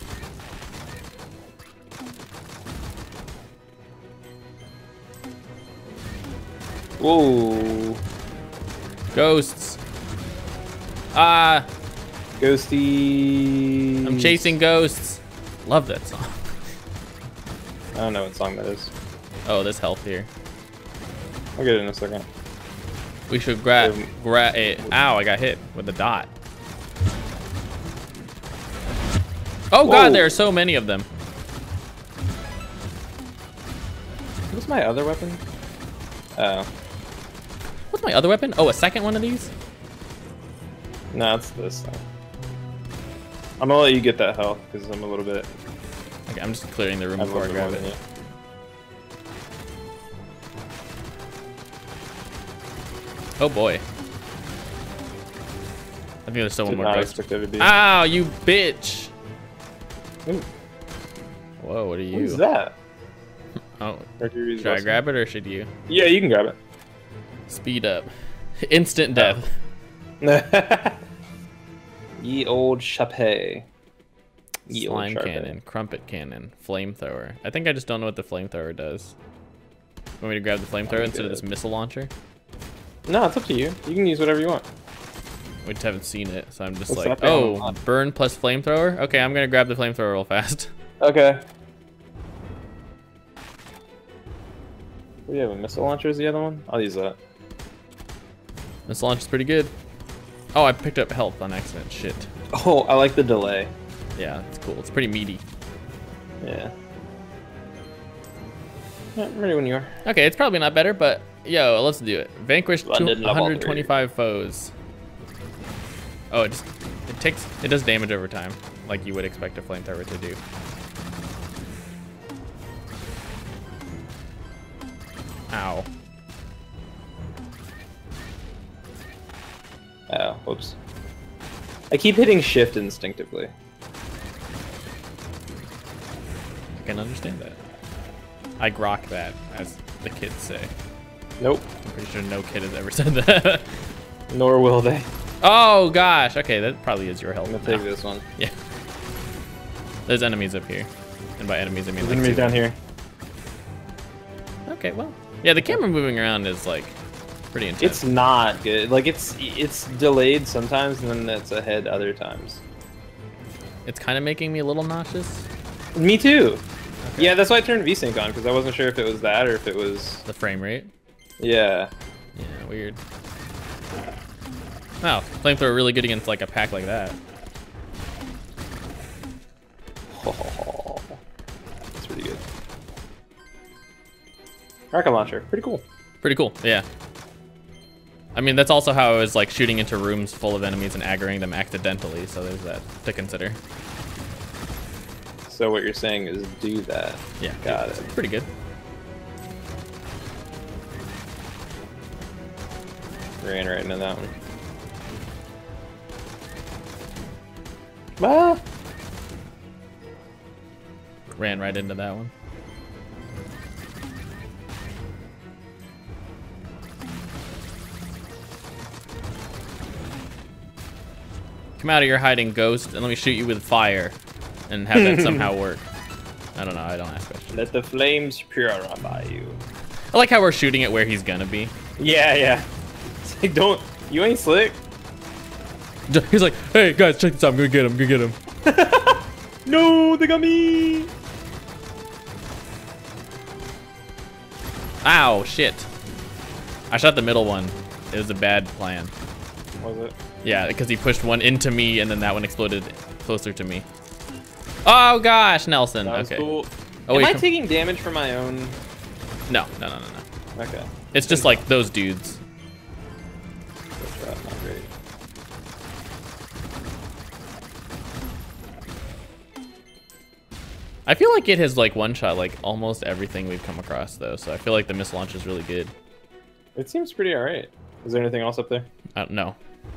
Whoa. Ghosts. Ah. Ghosty. I'm chasing ghosts. Love that song. I don't know what song that is. Oh, there's health here. I'll get it in a second. We should grab it. Ow, I got hit with a dot. Oh god, there are so many of them. What's my other weapon? Oh. What's my other weapon? Oh, a second one of these? No, it's this thing. I'm gonna let you get that health because I'm a little bit. Okay, I'm just clearing the room before I grab it. Oh boy. I think there's still one more ghost. Ow, you bitch! Ooh. Whoa, what are you? What is that? Oh, should I grab it or should you? Yeah, you can grab it. Speed up. Instant death. Ye old chape. Slime cannon, crumpet cannon, flamethrower. I think I just don't know what the flamethrower does. Want me to grab the flamethrower instead of this missile launcher? No, it's up to you. You can use whatever you want. We just haven't seen it, so I'm just like, oh, burn plus flamethrower? Okay, I'm gonna grab the flamethrower real fast. Okay. We have a missile launcher is the other one? I'll use that. Missile launcher's pretty good. Oh, I picked up health on accident. Shit. Oh, I like the delay. Yeah, it's cool. It's pretty meaty. Yeah. I'm ready when you are. Okay, it's probably not better, but yo, let's do it. Vanquish 125 foes. Oh, it does damage over time, like you would expect a flamethrower to do. Ow. Oh, whoops. I keep hitting shift instinctively. I can understand that. I grok that, as the kids say. Nope. I'm pretty sure no kid has ever said that. Nor will they. Oh gosh, okay, that probably is your health. I'm gonna take this one. Yeah. There's enemies up here. And by enemies, I mean there's enemies down here. Okay, well. Yeah, the camera moving around is like pretty intense. It's not good. Like it's delayed sometimes and then it's ahead other times. It's kind of making me a little nauseous. Me too. Okay. Yeah, that's why I turned VSync on, because I wasn't sure if it was that or if it was... The frame rate? Yeah. Yeah, weird. Wow, flamethrower really good against like a pack like that. Oh, that's pretty good. Rocket launcher, pretty cool. Pretty cool, yeah. I mean, that's also how I was like shooting into rooms full of enemies and aggroing them accidentally, so there's that to consider. So what you're saying is do that. Yeah, got it. Pretty good. Ran right into that one. Ah! Ran right into that one. Come out of your hiding, ghost, and let me shoot you with fire and have that somehow work. I don't know, I don't ask questions. Let the flames purify you. I like how we're shooting it where he's gonna be. Yeah, yeah. It's like, don't, you ain't slick. He's like, hey guys, check this out, I'm gonna get him, I'm gonna get him. No, they got me. Ow, shit. I shot the middle one. It was a bad plan. Was it? Yeah, because he pushed one into me and then that one exploded closer to me. Oh gosh, Nelson. That was okay. cool. Oh, Am wait, I taking damage from my own? No. Okay. It's just like those dudes. Good shot, not great. I feel like it has like one-shot like almost everything we've come across though, so I feel like the missile launch is really good. It seems pretty alright. Is there anything else up there? I don't know.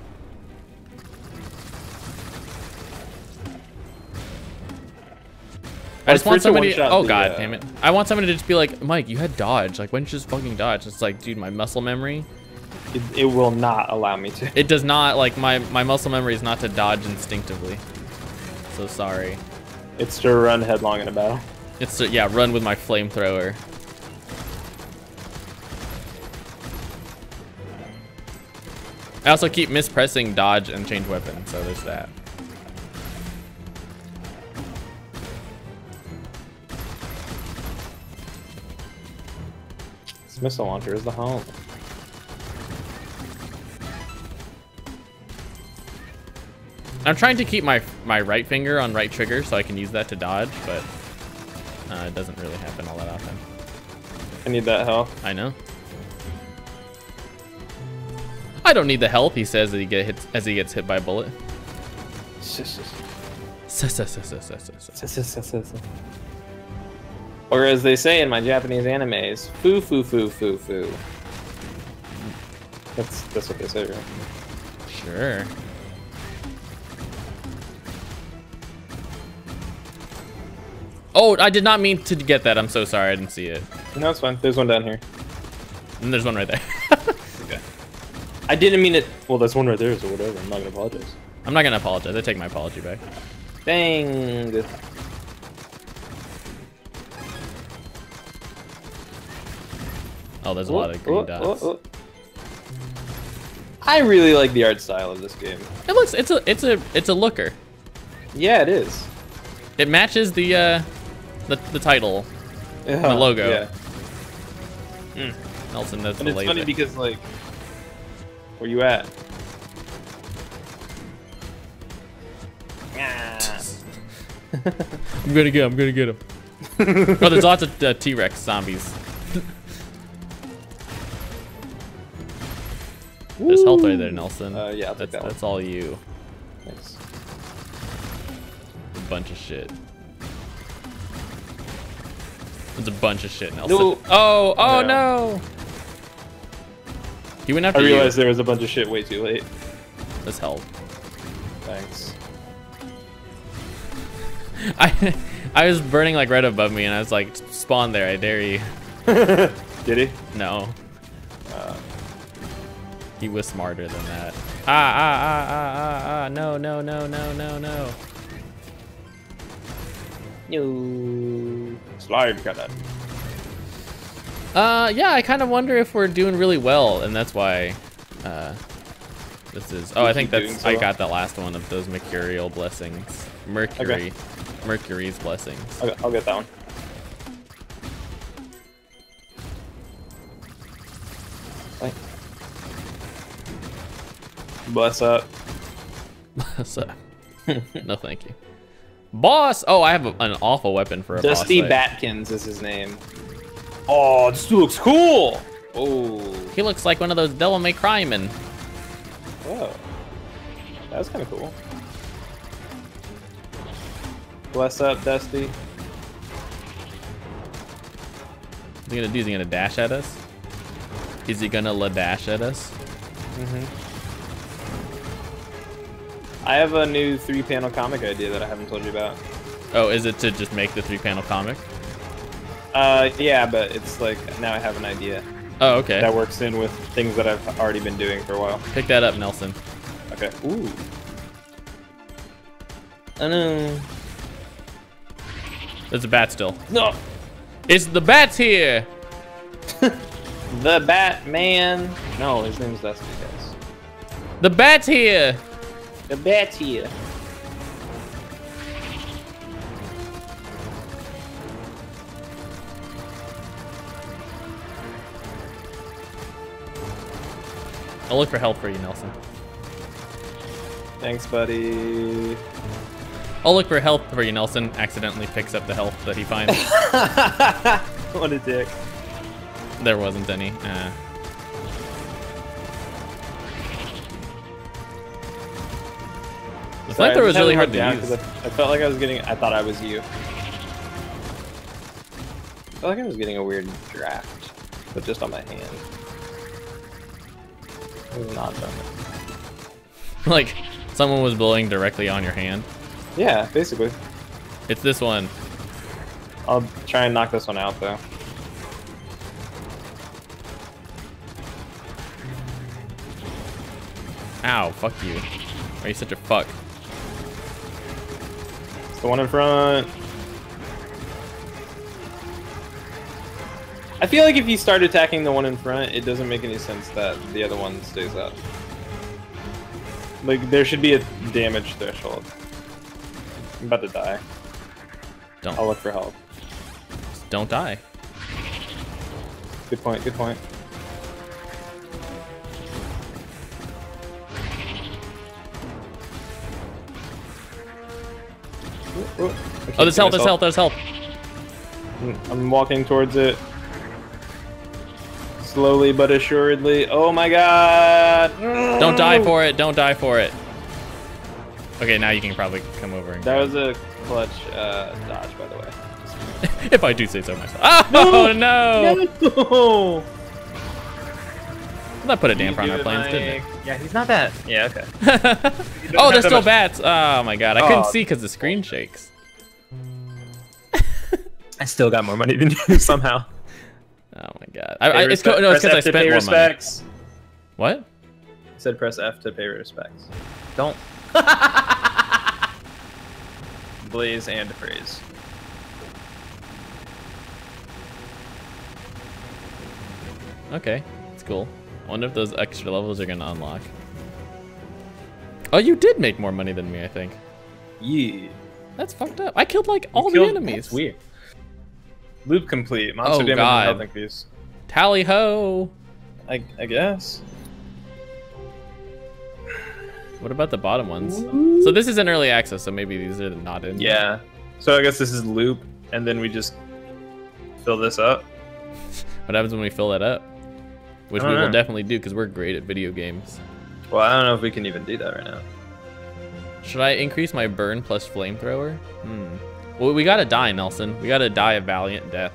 I just want somebody. Oh god, damn it! I want somebody to just be like, Mike, you had dodge. Like, why didn't you just fucking dodge? It's like, dude, my muscle memory. It will not allow me to. It does not. Like, my muscle memory is not to dodge instinctively. So sorry. It's to run headlong in a battle. It's to, yeah, run with my flamethrower. I also keep mispressing dodge and change weapon, so there's that. This missile launcher is the home. I'm trying to keep my right finger on right trigger so I can use that to dodge, but it doesn't really happen all that often. I need that help. I know. I don't need the help, he says as he gets hit by a bullet. Or as they say in my Japanese animes, foo foo foo foo foo. That's what they say, right? Sure. Oh, I did not mean to get that. I'm so sorry. I didn't see it. No, it's fine. There's one down here. And there's one right there. Okay. I didn't mean it. Well, there's one right there, so whatever. I'm not gonna apologize. I'm not gonna apologize. I take my apology back. Dang. Oh, there's a lot of green dots. I really like the art style of this game. It looks. It's a looker. Yeah, it is. It matches the title, the logo. Yeah. Nelson, that's And the it's laser. funny because like, where you at? I'm gonna get him. Oh, there's lots of T-Rex zombies. There's health right there, Nelson. Yeah, I'll take that that's all you. Thanks. A bunch of shit. There's a bunch of shit, Nelson. No. Oh Yeah. no! He went after I you. realized there was a bunch of shit way too late. This help. Thanks. I was burning like right above me, and I was like, spawn there, I dare you. Did he? No. He was smarter than that. No. No. Slide cannon. Yeah, I kind of wonder if we're doing really well, and that's why this is. Oh, I think that's. I got the last one of those mercurial blessings. Mercury's blessings. I'll get that one. Bless up. So, no, thank you. Boss! Oh, I have an awful weapon for a Dusty boss fight. Batkins is his name. Oh, this dude looks cool! Oh. He looks like one of those Devil May Cry men. Oh. That was kind of cool. Bless up, Dusty. What's he gonna do? Is he gonna dash at us? Is he gonna dash at us? I have a new 3-panel comic idea that I haven't told you about. Oh, is it to just make the 3-panel comic? Yeah, but it's like, now I have an idea. Oh, okay. That works in with things that I've already been doing for a while. Pick that up, Nelson. Okay. Ooh. I know. There's a bat still. No! It's the bats here! The Batman. No, his name's Dusty, guys. The bat's here! The Bat's here. I'll look for help for you, Nelson. Thanks, buddy. I'll look for help for you, Nelson. Accidentally picks up the health that he finds. What a dick. There wasn't any. The flamethrower was really hard to use. I felt like I was getting. I thought I was you. I felt like I was getting a weird draft, but just on my hand. It was not done. Like, someone was blowing directly on your hand. Yeah, basically. It's this one. I'll try and knock this one out, though. Ow, fuck you. Are you such a fuck? It's the one in front. I feel like if you start attacking the one in front, it doesn't make any sense that the other one stays up. Like, there should be a damage threshold. I'm about to die. Don't. I'll look for help. Just don't die. Good point, good point. Oh, there's help, there's help, there's help. I'm walking towards it. Slowly but assuredly. Oh my god! Don't die for it, don't die for it. Okay, now you can probably come over and that was a clutch dodge, by the way. if I do say so myself. Oh, no! No! That put a damper on our plans, didn't it? Yeah, he's not that. Yeah, okay. Oh, there's still bats. Oh my god, I couldn't see because the screen shakes. I still got more money than you somehow. Oh my god. It's because I spent more money. What? I said press F to pay respects. Don't. Blaze and praise. Okay, it's cool. I wonder if those extra levels are gonna unlock. Oh, you did make more money than me, I think. Yeah. That's fucked up. I killed like all the enemies. That's weird. Loop complete. Monster damage God. and health increase. Tally ho! I guess. What about the bottom ones? So this is in early access, so maybe these are not in. Yeah. So I guess this is loop, and then we just fill this up. What happens when we fill that up? Which we will definitely do because we're great at video games. Well, I don't know if we can even do that right now. Should I increase my burn plus flamethrower? Well, we gotta die, Nelson. We gotta die a valiant death.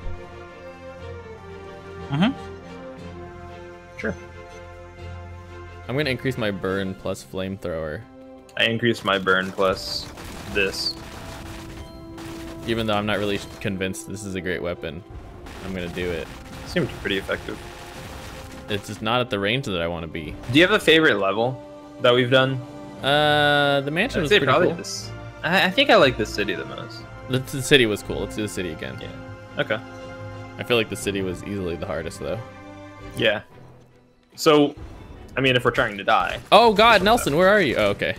Sure. I'm gonna increase my burn plus flamethrower. I increased my burn plus this. Even though I'm not really convinced this is a great weapon, I'm gonna do it. Seemed pretty effective. It's just not at the range that I want to be. Do you have a favorite level that we've done? The mansion was pretty cool. This. I think I like the city the most. The city was cool. Let's do the city again. Yeah. Okay. I feel like the city was easily the hardest though. Yeah. So, I mean, if we're trying to die. Oh God, Nelson, where are you? Oh, okay.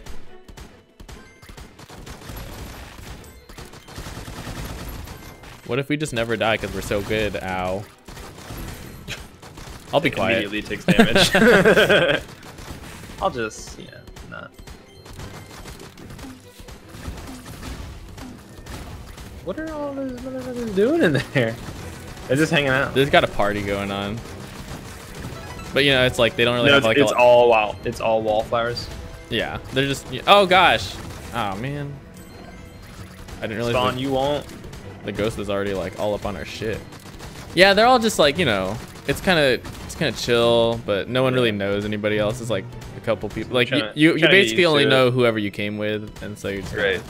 What if we just never die because we're so good? Ow. I'll be quiet. Immediately takes damage. I'll just, that. What are all those motherfuckers doing in there? They're just hanging out. They've got a party going on. But you know, it's like they don't really have like it's all wow. It's all wallflowers. Yeah, they're just. Oh gosh. Oh man. I didn't realize. Spawn, you won't. The ghost is already like all up on our shit. Yeah, they're all just like, you know, it's kind of chill, but no one really knows anybody else. It's like a couple people. Like you basically only know whoever you came with, and so you're just great.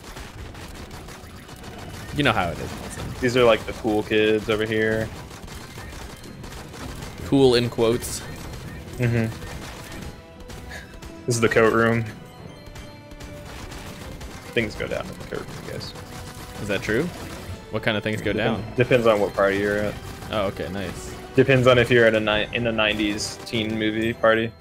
You know how it is. Wilson. These are like the cool kids over here. Cool in quotes. Mm-hmm. This is the coat room. Things go down in the coat room, guys. Is that true? What kind of things go down? Depends on what party you're at. Oh, okay, nice. Depends on if you're at in a 90s teen movie party.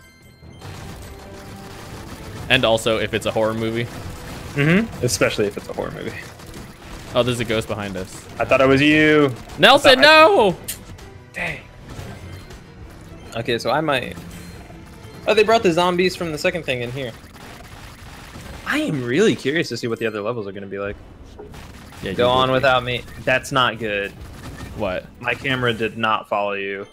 And also if it's a horror movie. Mm-hmm. Especially if it's a horror movie. Oh, there's a ghost behind us. I thought it was you. Nelson, no! Dang. Okay, so I might... Oh, they brought the zombies from the second thing in here. I am really curious to see what the other levels are going to be like. Yeah, Go on without me. That's not good. What? My camera did not follow you.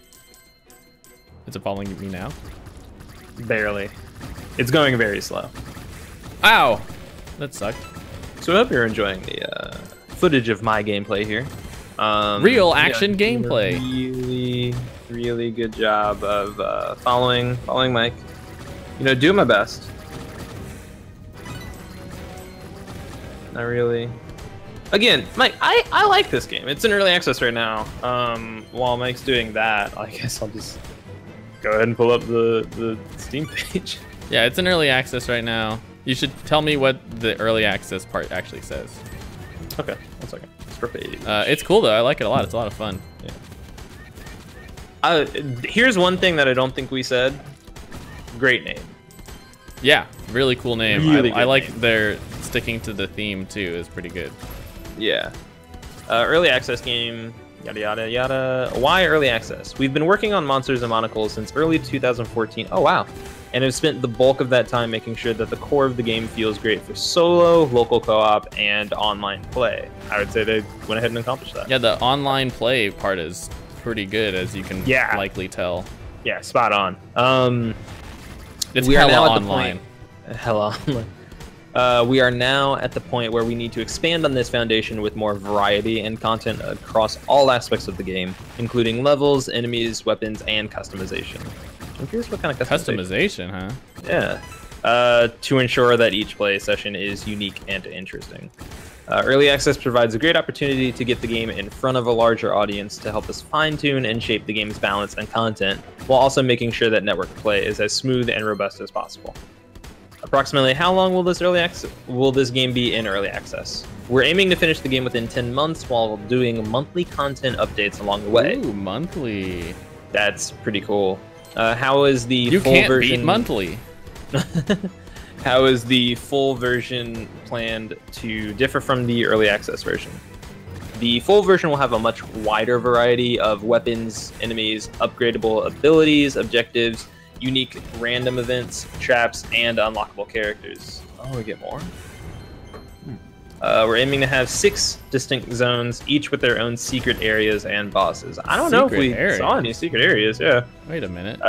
Is it following me now? Barely. It's going very slow. Ow! That sucked. So I hope you're enjoying the footage of my gameplay here. Real action gameplay. Really, really good job of following Mike. You know, doing my best. Not really. Again, Mike, I like this game. It's in early access right now. While Mike's doing that, I guess I'll just go ahead and pull up the Steam page. Yeah, it's in early access right now. You should tell me what the early access part actually says. Okay, 1 second. It's cool though. I like it a lot. It's a lot of fun. Yeah. Here's one thing that I don't think we said. Great name. Yeah, really cool name. Really I like name. their sticking to the theme too. Is pretty good. Yeah. Early access game. Yada yada yada. Why early access? We've been working on Monsters and Monocles since early 2014. Oh wow. And have spent the bulk of that time making sure that the core of the game feels great for solo, local co-op, and online play. I would say they went ahead and accomplished that. Yeah, the online play part is pretty good, as you can likely tell. Yeah, spot on. It's we are now hella at the online. Hella online. We are now at the point where we need to expand on this foundation with more variety and content across all aspects of the game, including levels, enemies, weapons, and customization. I'm curious what kind of customization, huh? Yeah. To ensure that each play session is unique and interesting. Early access provides a great opportunity to get the game in front of a larger audience to help us fine-tune and shape the game's balance and content, while also making sure that network play is as smooth and robust as possible. Approximately how long will this game be in early access? We're aiming to finish the game within 10 months while doing monthly content updates along the way. Ooh, monthly. That's pretty cool. How is the full can't version beat monthly? How is the full version planned to differ from the early access version? The full version will have a much wider variety of weapons, enemies, upgradable abilities, objectives, unique random events, traps, and unlockable characters. Oh, we get more? We're aiming to have 6 distinct zones, each with their own secret areas and bosses. I don't know if we saw any secret areas, yeah. Wait a minute.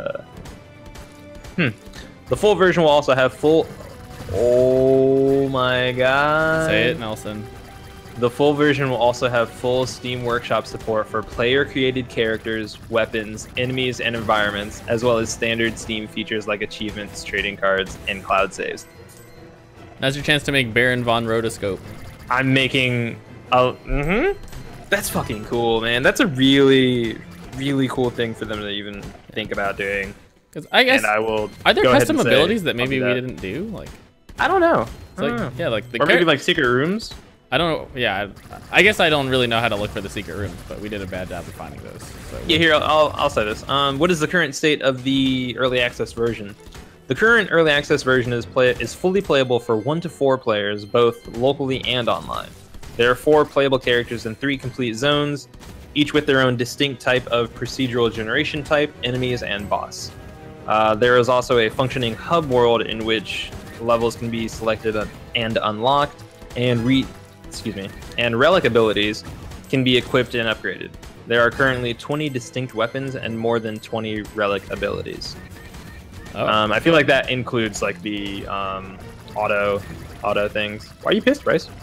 The full version will also have full... Oh my god. Say it, Nelson. The full version will also have full Steam Workshop support for player-created characters, weapons, enemies, and environments, as well as standard Steam features like achievements, trading cards, and cloud saves. Now's your chance to make Baron von Rotoscope. I'm making a... That's fucking cool, man. That's a really, really cool thing for them to even think about doing. Because I guess... And I will are there go custom ahead and abilities say, that maybe we didn't do? Like, I don't know. I don't know. Yeah, like the or maybe like secret rooms. I don't know. Yeah, I guess I don't really know how to look for the secret rooms, but we did a bad job of finding those. So Yeah, here, I'll say this. What is the current state of the early access version? The current early access version is fully playable for 1 to 4 players, both locally and online. There are 4 playable characters and 3 complete zones, each with their own distinct type of procedural generation type, enemies, and boss. There is also a functioning hub world in which levels can be selected and unlocked, and relic abilities can be equipped and upgraded. There are currently 20 distinct weapons and more than 20 relic abilities. Oh. I feel like that includes like the auto things. Why are you pissed, Bryce?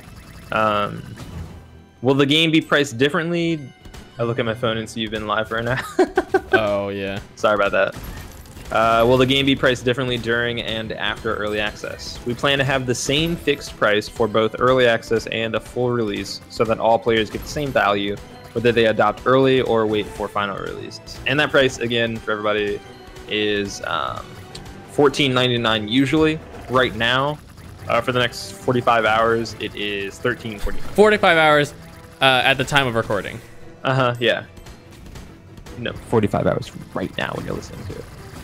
Will the game be priced differently? I look at my phone and see you've been live for an hour. Oh yeah. Sorry about that. Will the game be priced differently during and after early access? We plan to have the same fixed price for both early access and a full release, so that all players get the same value, whether they adopt early or wait for final release. And that price, again, for everybody, is $14.99 usually. Right now, for the next 45 hours, it is $13.49. 45 hours at the time of recording. Yeah. No, 45 hours from right now when you're listening to it.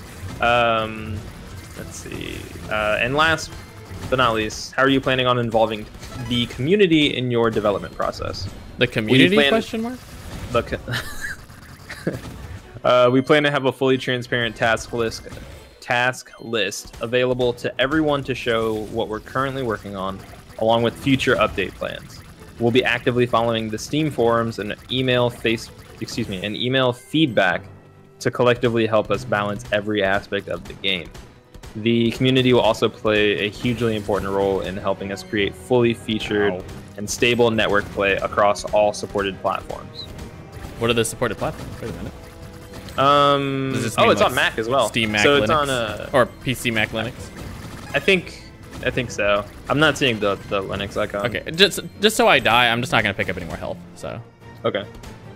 Let's see. And last but not least, how are you planning on involving the community in your development process? The community question mark? We plan to have a fully transparent task list available to everyone to show what we're currently working on, along with future update plans. We'll be actively following the Steam forums and email feedback to collectively help us balance every aspect of the game. The community will also play a hugely important role in helping us create fully featured and stable network play across all supported platforms. What are the supported platforms? Wait a minute. It's like on Mac as well. Steam, Mac, so Linux, it's on or PC, Mac, Linux. I think so. I'm not seeing the Linux icon. Okay, just so I die, I'm just not gonna pick up any more health. So. Okay.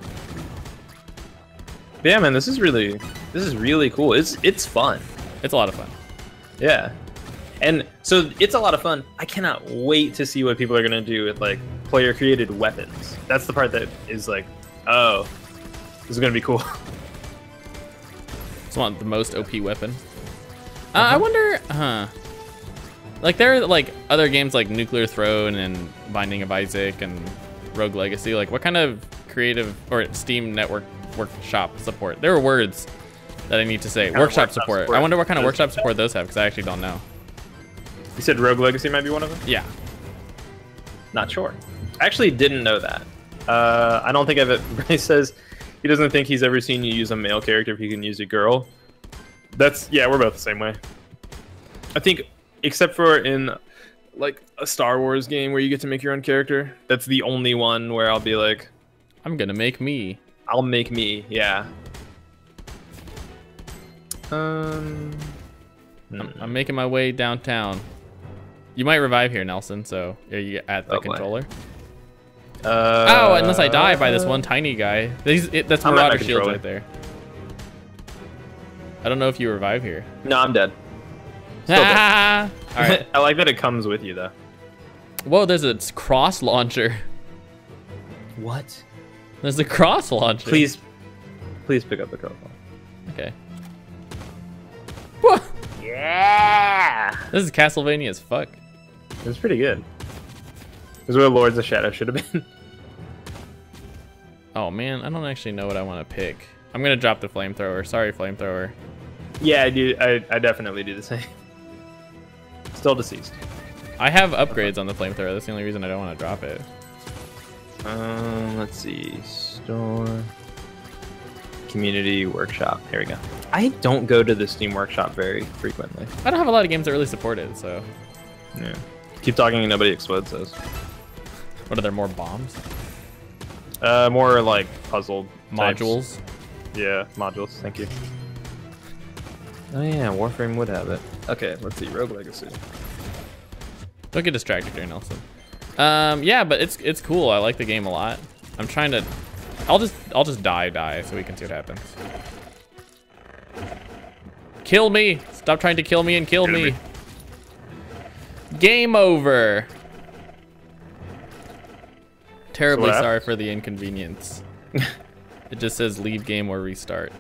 But yeah, man, this is really cool. It's fun. It's a lot of fun. Yeah. And so it's a lot of fun. I cannot wait to see what people are gonna do with like player created weapons. That's the part that is like, oh, this is gonna be cool. Just want the most OP weapon. I wonder, like there are like other games like Nuclear Throne and Binding of Isaac and Rogue Legacy. Like what kind of creative or Steam Network workshop support? There are words that I need to say. Workshop support. I wonder what kind of workshop support those have, because I actually don't know. You said Rogue Legacy might be one of them? Yeah. Not sure. I actually didn't know that. I don't think Bryce says he doesn't think he's ever seen you use a male character if you can use a girl. Yeah, we're both the same way. I think, except for in like a Star Wars game where you get to make your own character, that's the only one where I'll be like, I'm gonna make me. I'll make me, yeah. I'm making my way downtown. You might revive here, Nelson, so are you at the controller? Oh, unless I die by this one tiny guy. That's Marauder shields right there. I don't know if you revive here. No, I'm dead. All right. I like that it comes with you, though. Whoa, there's a cross launcher. What? There's a cross launcher. Please pick up the cross launcher. Okay. Whoa. Yeah! This is Castlevania as fuck. It's pretty good. This is where Lords of Shadow should have been. Oh man, I don't actually know what I want to pick. I'm gonna drop the flamethrower. Sorry, flamethrower. Yeah, I do. I definitely do the same. Still deceased. I have upgrades on the flamethrower. That's the only reason I don't want to drop it. Let's see. Store. Community workshop. Here we go. I don't go to the Steam workshop very frequently. I don't have a lot of games that really support it, so. Yeah. Keep talking and nobody explodes those. What are there, more bombs? More like puzzle modules. Types. Yeah, modules. Thank you. Oh yeah, Warframe would have it. Okay, let's see. Rogue Legacy. Don't get distracted there, Nelson. Yeah, but it's cool. I like the game a lot. I'm trying to. I'll just die so we can see what happens. Kill me! Stop trying to kill me and kill me. Game over. Terribly sorry for the inconvenience. It just says leave game or restart.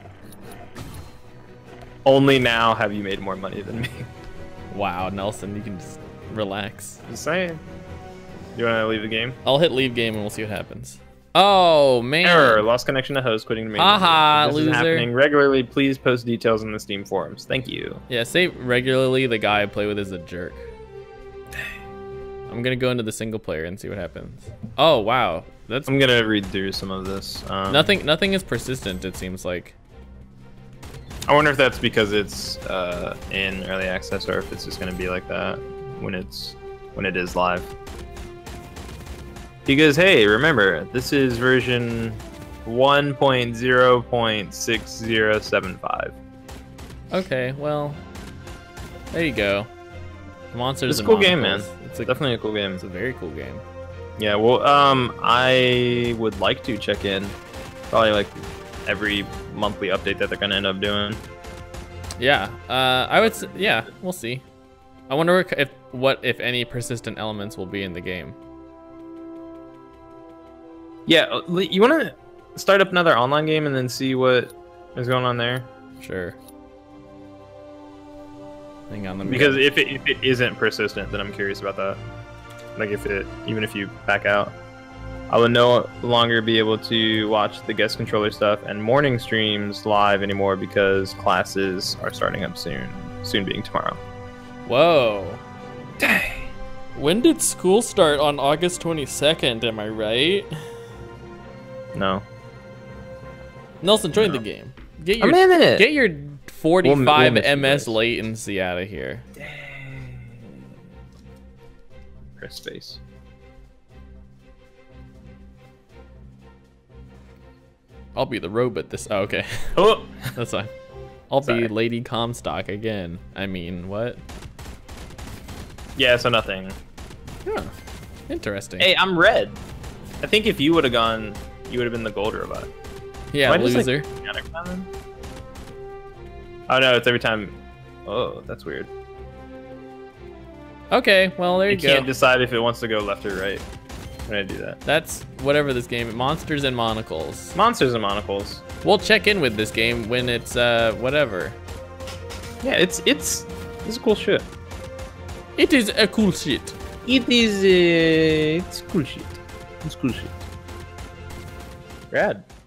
Only now have you made more money than me. Wow, Nelson, you can just relax. Just saying. You want to leave the game? I'll hit leave game and we'll see what happens. Oh man. Error. Lost connection to host. Quitting the main. Haha, This loser. is happening regularly. Please post details in the Steam forums. Thank you. Yeah, say regularly the guy I play with is a jerk. I'm gonna go into the single player and see what happens. Oh wow, that's. I'm gonna read through some of this. Nothing is persistent. It seems like. I wonder if that's because it's in early access or if it's just gonna be like that when it is live. Because hey, remember this is version 1.0.6075. Okay, well, there you go. Monsters. It's a and cool game, man. Monocles. It's definitely a cool game. It's a very cool game. Yeah, well, I would like to check in, probably like every monthly update that they're gonna end up doing. Yeah, I would. Yeah, we'll see. I wonder if any persistent elements will be in the game. Yeah, you want to start up another online game and then see what is going on there? Sure. Hang on, let me. Because if it isn't persistent, then I'm curious about that. Like even if you back out, I will no longer be able to watch the guest controller stuff and morning streams live anymore because classes are starting up soon. Soon being tomorrow. Whoa. Dang. When did school start? On August 22nd, am I right? No. Nelson, join the game. Get your 45 ms latency out of here. Dang. Press space. I'll be the robot this. Oh, okay. Oh, That's fine. I'll be Lady Comstock again. I mean, what? yeah. So nothing. Huh. Interesting. Hey, I'm red. I think if you would have gone, you would have been the gold robot. Yeah, loser. Oh no, it's every time. Oh, that's weird. Okay, well there you It go. can't decide if it wants to go left or right when I do that. That's whatever this game. Monsters and Monocles. Monsters and Monocles. We'll check in with this game when it's whatever. Yeah, it's cool shit. It is a cool shit. It is it's cool shit. It's cool shit. Rad.